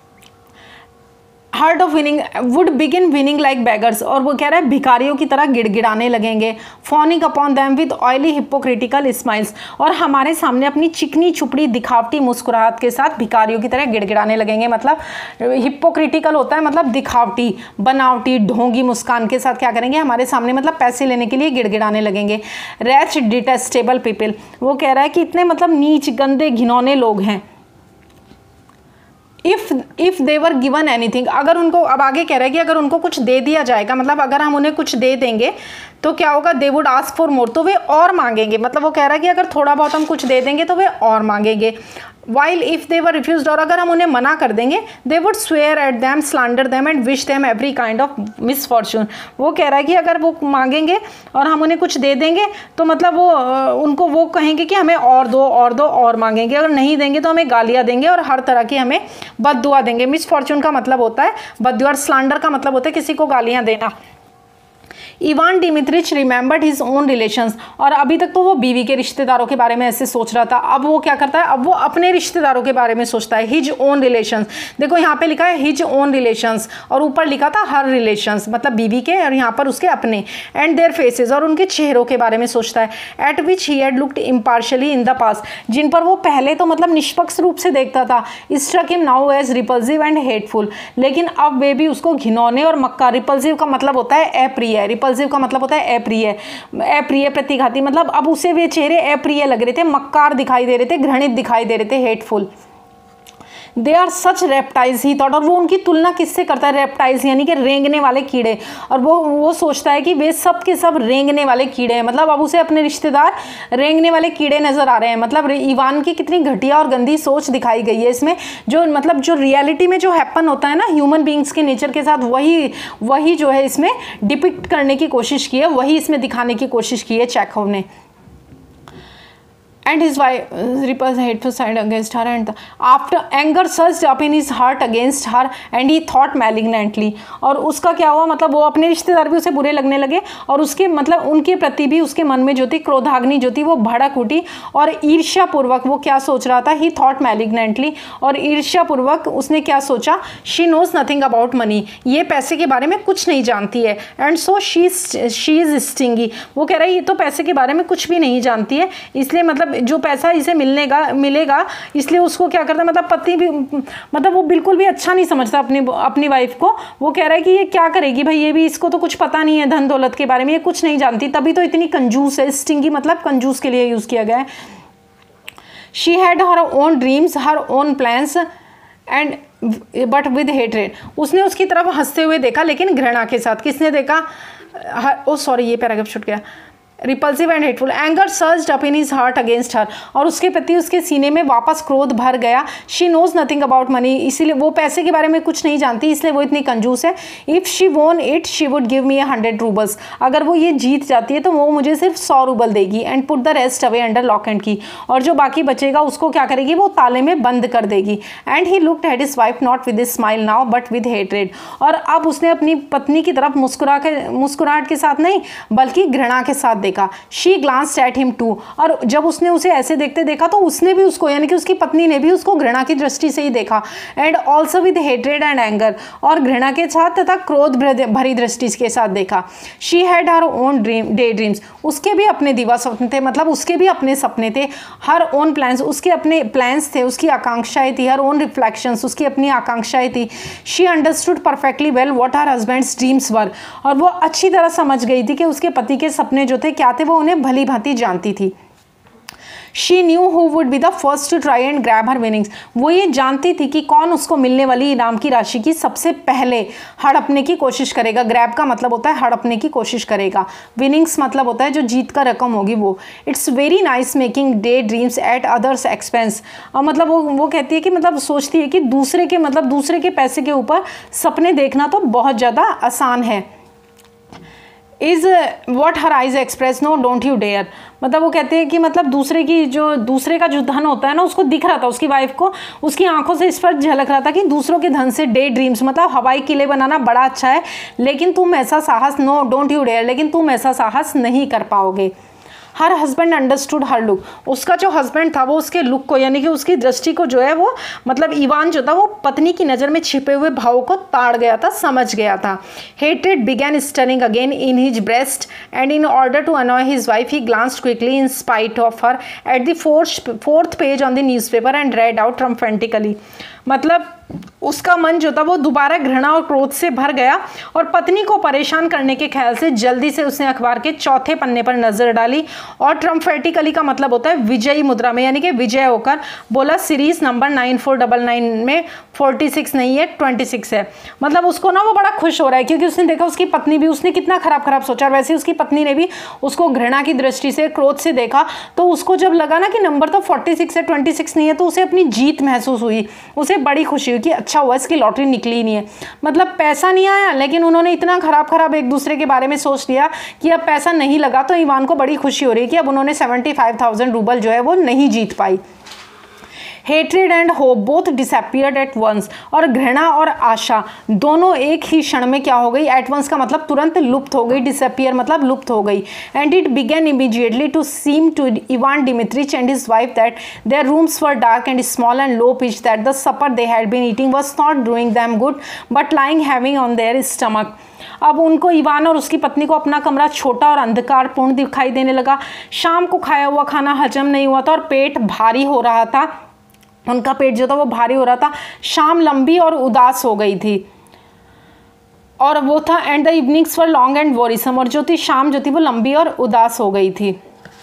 Heard of winning would begin whining like beggars, और वो कह रहा है भिखारियों की तरह गिड़गिड़ाने लगेंगे। Fawning upon them with oily hypocritical smiles, और हमारे सामने अपनी चिकनी छुपड़ी दिखावटी मुस्कुराहट के साथ भिखारियों की तरह गिड़गिड़ाने लगेंगे। मतलब हिपोक्रिटिकल होता है मतलब दिखावटी, बनावटी, ढोंगी मुस्कान के साथ क्या करेंगे, हमारे सामने मतलब पैसे लेने के लिए गिड़गिड़ाने लगेंगे। रैच डिटेस्टेबल पीपल, वो कह रहा है कि इतने मतलब नीच, गंदे, घिनौने लोग हैं। If they were given anything, अगर उनको, अब आगे कह रहा है कि अगर उनको कुछ दे दिया जाएगा, मतलब अगर हम उन्हें कुछ दे देंगे तो क्या होगा, they would ask for more, तो वे और मांगेंगे। मतलब वो कह रहा है कि अगर थोड़ा बहुत हम कुछ दे देंगे तो वे और मांगेंगे। While if they were refused, और अगर हम उन्हें मना कर देंगे, they would swear at them, slander them and wish them every kind of misfortune. वो कह रहा है कि अगर वो मांगेंगे और हम उन्हें कुछ दे देंगे तो मतलब वो उनको वो कहेंगे कि हमें और दो और दो, और मांगेंगे। अगर नहीं देंगे तो हमें गालियाँ देंगे और हर तरह की हमें बद्दुआ देंगे। मिसफॉर्चून का मतलब होता है बद्दुआ, और स्लैंडर का मतलब होता है किसी को गालियाँ देना। Ivan Dmitritch remembered his own relations, और अभी तक तो वो बीवी के रिश्तेदारों के बारे में ऐसे सोच रहा था, अब वो क्या करता है, अब वो अपने रिश्तेदारों के बारे में सोचता है। हिज ओन रिलेशंस, देखो यहाँ पे लिखा है हिज ओन रिलेशंस और ऊपर लिखा था हर रिलेशंस, मतलब बीवी के, और यहाँ पर उसके अपने। एंड देयर फेसेस, और उनके चेहरों के बारे में सोचता है। At which he had looked impartially in the past, जिन पर वो पहले तो मतलब निष्पक्ष रूप से देखता था। Struck him now as repulsive and hateful, लेकिन अब वे भी उसको घिनौने और मक्कार, रिपल्सिव का मतलब होता है अप्रिय, रिपल्सिव का मतलब होता है अप्रिय, अप्रिय प्रतिघाती, मतलब अब उसे वे चेहरे अप्रिय लग रहे थे, मक्कार दिखाई दे रहे थे, घृणित दिखाई दे रहे थे, hateful. They are such reptiles he thought, और वो उनकी तुलना किससे करता है, रेप्टाइल्स यानी कि रेंगने वाले कीड़े, और वो सोचता है कि वे सब के सब रेंगने वाले कीड़े हैं। मतलब अब उसे अपने रिश्तेदार रेंगने वाले कीड़े नजर आ रहे हैं। मतलब इवान की कितनी घटिया और गंदी सोच दिखाई गई है इसमें, जो मतलब जो रियलिटी में जो हैपन होता है ना ह्यूमन बींग्स के नेचर के साथ, वही जो है इसमें डिपिक्ट करने की कोशिश की है, वही इसमें दिखाने की कोशिश की है चेखव ने। And his wife repulsed hateful side against her, and after anger surged up in his heart against her, and he thought malignantly, और उसका क्या हुआ, मतलब वो अपने रिश्तेदार भी उसे बुरे लगने लगे, और उसके मतलब उनके प्रति भी उसके मन में जो थी क्रोधाग्नि जो थी वो भड़क उठी, और ईर्ष्यापूर्वक वो क्या सोच रहा था, he thought malignantly, और ईर्ष्यापूर्वक उसने क्या सोचा, she knows nothing about money, ये पैसे के बारे में कुछ नहीं जानती है, and so she is stingy, वो कह रहा है ये तो पैसे के बारे में कुछ भी नहीं जानती है, इसलिए मतलब जो पैसा इसे मिलेगा इसलिए उसको क्या करता है, मतलब पति भी, मतलब वो बिल्कुल भी अच्छा नहीं समझता अपनी वाइफ को। वो कह रहा है कि ये क्या करेगी भाई, ये भी, इसको तो कुछ पता नहीं है धन दौलत के बारे में, ये कुछ नहीं जानती, तभी तो इतनी कंजूस है। स्टिंगी मतलब कंजूस के लिए यूज किया गया है। She had her own dreams, her own plans and but with hatred, उसने उसकी तरफ हंसते हुए देखा लेकिन घृणा के साथ। किसने देखा, ओ सॉरी ये पैराग्राफ छूट गया। Repulsive and hateful, anger surged up in his heart against her, और उसके प्रति उसके सीने में वापस क्रोध भर गया। She knows nothing about money, इसीलिए वो पैसे के बारे में कुछ नहीं जानती, इसलिए वो इतनी कंजूस है। If she won it she would give me 100 roubles, अगर वो ये जीत जाती है तो वो मुझे सिर्फ 100 रूबल देगी। And put the rest away under lock and key, और जो बाकी बचेगा उसको क्या करेगी, वो ताले में बंद कर देगी। And he looked at his wife not with smile now but with hatred, और अब उसने अपनी पत्नी की तरफ मुस्कुराहट के साथ नहीं बल्कि घृणा के साथ देखा। देखा। She glanced at him too, और जब उसने उसे ऐसे देखते देखा तो उसने भी उसको, यानी कि उसकी पत्नी ने भी उसको घृणा की दृष्टि से ही देखा। And also with hatred and anger, और घृणा के साथ तथा क्रोध भरी दृष्टि के साथ देखा। She had her own day dreams, उसके भी अपने दिवा स्वप्न थे, मतलब उसके भी अपने सपने थे। हर ओन प्लान्स, उसके अपने प्लान्स थे, उसकी आकांक्षाएं थी। हर ओन रिफ्लेक्शंस, उसकी अपनी आकांक्षाएं थी। She understood perfectly well what her husband's dreams were, और वो अच्छी तरह समझ गई थी कि उसके पति के सपने जो थे क्या थे, वो उन्हें भली भांति जानती थी। She knew who would be the first to try and grab her winnings, वो ये जानती थी कि कौन उसको मिलने वाली इनाम की राशि की सबसे पहले हड़पने की कोशिश करेगा। ग्रैब का मतलब होता है हड़पने की कोशिश करेगा, विनिंग्स मतलब होता है जो जीत का रकम होगी वो। It's very nice making day dreams at others expense, और मतलब वो कहती है कि मतलब सोचती है कि दूसरे के पैसे के ऊपर सपने देखना तो बहुत ज़्यादा आसान है। Is what her eyes express no don't you dare, मतलब वो कहते हैं कि मतलब दूसरे का जो धन होता है ना, उसको दिख रहा था, उसकी वाइफ को उसकी आंखों से इस पर झलक रहा था कि दूसरों के धन से डे ड्रीम्स, मतलब हवाई किले बनाना बड़ा अच्छा है, लेकिन तुम ऐसा साहस, नो डोंट यू डेयर, लेकिन तुम ऐसा साहस नहीं कर पाओगे। Her husband understood her look, उसका जो हस्बैंड था वो उसके लुक को, यानी कि उसकी दृष्टि को जो है वो, मतलब इवान जो था वो पत्नी की नज़र में छिपे हुए भावों को ताड़ गया था, समझ गया था। Hatred began stirring again in his breast and in order to annoy his wife he glanced quickly in spite of her at the fourth page on the newspaper and read out triumphantly, मतलब उसका मन जो था वो दोबारा घृणा और क्रोध से भर गया, और पत्नी को परेशान करने के ख्याल से जल्दी से उसने अखबार के चौथे पन्ने पर नजर डाली, और ट्रम्पेटिकली का मतलब होता है विजयी मुद्रा में, यानी कि विजय होकर बोला सीरीज नंबर 9499 में 46 नहीं है 26 है। मतलब उसको ना वो बड़ा खुश हो रहा है, क्योंकि उसने देखा उसकी पत्नी भी, उसने कितना खराब सोचा, वैसे उसकी पत्नी ने भी उसको घृणा की दृष्टि से, क्रोध से देखा, तो उसको जब लगा ना कि नंबर तो 46 है 26 नहीं है, तो उसे अपनी जीत महसूस हुई, उसे बड़ी खुशी हुई कि अच्छा हुआ इसकी लॉटरी निकली ही नहीं है। मतलब पैसा नहीं आया, लेकिन उन्होंने इतना खराब एक दूसरे के बारे में सोच लिया कि अब पैसा नहीं लगा, तो इवान को बड़ी खुशी हो रही है कि अब उन्होंने 75,000 रूबल जो है वो नहीं जीत पाई। Hatred and hope both disappeared at once, और घृणा और आशा दोनों एक ही क्षण में क्या हो गई, एट वंस का मतलब तुरंत लुप्त हो गई, डिसअपियर मतलब लुप्त हो गई। And it began immediately to seem to Ivan Dmitritch and his wife that their rooms were dark and small and low pitched, that the supper they had been eating was not doing them good but lying having on their stomach. अब उनको Ivan और उसकी पत्नी को अपना कमरा छोटा और अंधकारपूर्ण दिखाई देने लगा। शाम को खाया हुआ खाना हजम नहीं हुआ था और पेट भारी हो रहा था, उनका पेट जो था वो भारी हो रहा था। शाम लंबी और उदास हो गई थी, और वो था and the evenings were long and wearisome, और जो थी शाम जो थी वो लंबी और उदास हो गई थी।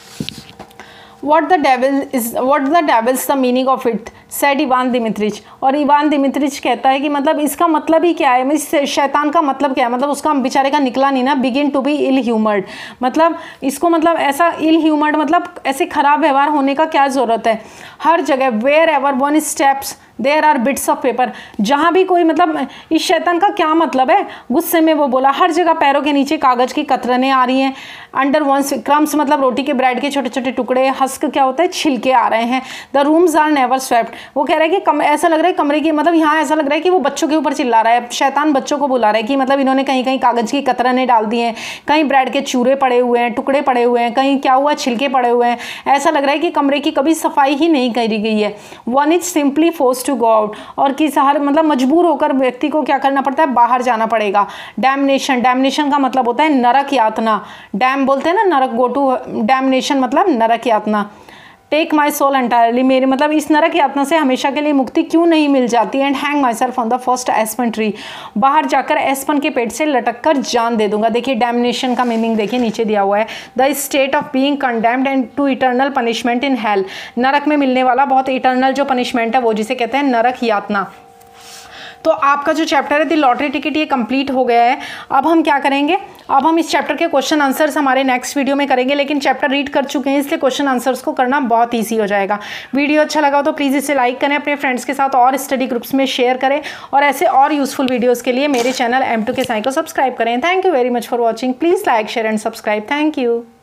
What the devil's the meaning of it? said Ivan Dmitrich, और इवान दिमित्रिच कहता है कि मतलब इसका मतलब ही क्या है, इस शैतान का मतलब क्या है, मतलब उसका बेचारे का निकला नहीं ना, begin to be ill humoured, मतलब इसको मतलब ऐसा इल ह्यूमर्ड मतलब ऐसे खराब व्यवहार होने का क्या ज़रूरत है। हर जगह wherever one steps there are bits of paper, जहाँ भी कोई, मतलब इस शैतान का क्या मतलब है, गुस्से में वो बोला, हर जगह पैरों के नीचे कागज़ की कतरनें आ रही हैं। अंडर वंस क्रम्स मतलब रोटी के ब्रेड के छोटे छोटे टुकड़े, हस्क क्या होता है, छिलके आ रहे हैं। The rooms are never swept, वो कह रहा है कि ऐसा लग रहा है कमरे की, मतलब यहाँ ऐसा लग रहा है कि वो बच्चों के ऊपर चिल्ला रहा है, शैतान बच्चों को बुला रहा है कि मतलब इन्होंने कहीं कहीं कागज़ की कतरनें डाल दी हैं, कहीं ब्रेड के चूरे पड़े हुए हैं, टुकड़े पड़े हुए हैं, कहीं क्या हुआ छिलके पड़े हुए हैं। ऐसा लग रहा है कि कमरे की कभी सफाई ही नहीं करी गई है। One is simply forced to go out, और किस हर मतलब मजबूर होकर व्यक्ति को क्या करना पड़ता है, बाहर जाना पड़ेगा। डैमनेशन, डैमनेशन का मतलब होता है नरक यातना, डैम बोलते हैं ना नरक, गो टू डैमनेशन मतलब नरक यातना। टेक माई सोल एंटायरली, मेरे मतलब इस नरक यातना से हमेशा के लिए मुक्ति क्यों नहीं मिल जाती। And hang myself on the first aspen tree, बाहर जाकर एस्पन के पेड़ से लटक कर जान दे दूंगा। देखिए डैमनेशन का मीनिंग देखिए नीचे दिया हुआ है, the state of being condemned and to eternal punishment in hell, नरक में मिलने वाला बहुत इटर्नल जो पनिशमेंट है वो जिसे कहते हैं नरक यातना। तो आपका जो चैप्टर है द लॉटरी टिकट ये कंप्लीट हो गया है। अब हम क्या करेंगे, अब हम इस चैप्टर के क्वेश्चन आंसर्स हमारे नेक्स्ट वीडियो में करेंगे, लेकिन चैप्टर रीड कर चुके हैं इसलिए क्वेश्चन आंसर्स को करना बहुत ईजी हो जाएगा। वीडियो अच्छा लगा तो प्लीज़ इसे लाइक करें, अपने फ्रेंड्स के साथ और स्टडी ग्रुप्स में शेयर करें, और ऐसे और यूजफुल वीडियोज़ के लिए मेरे चैनल M2K Science को सब्सक्राइब करें। Thank you very much for watching, please like share and subscribe. Thank you.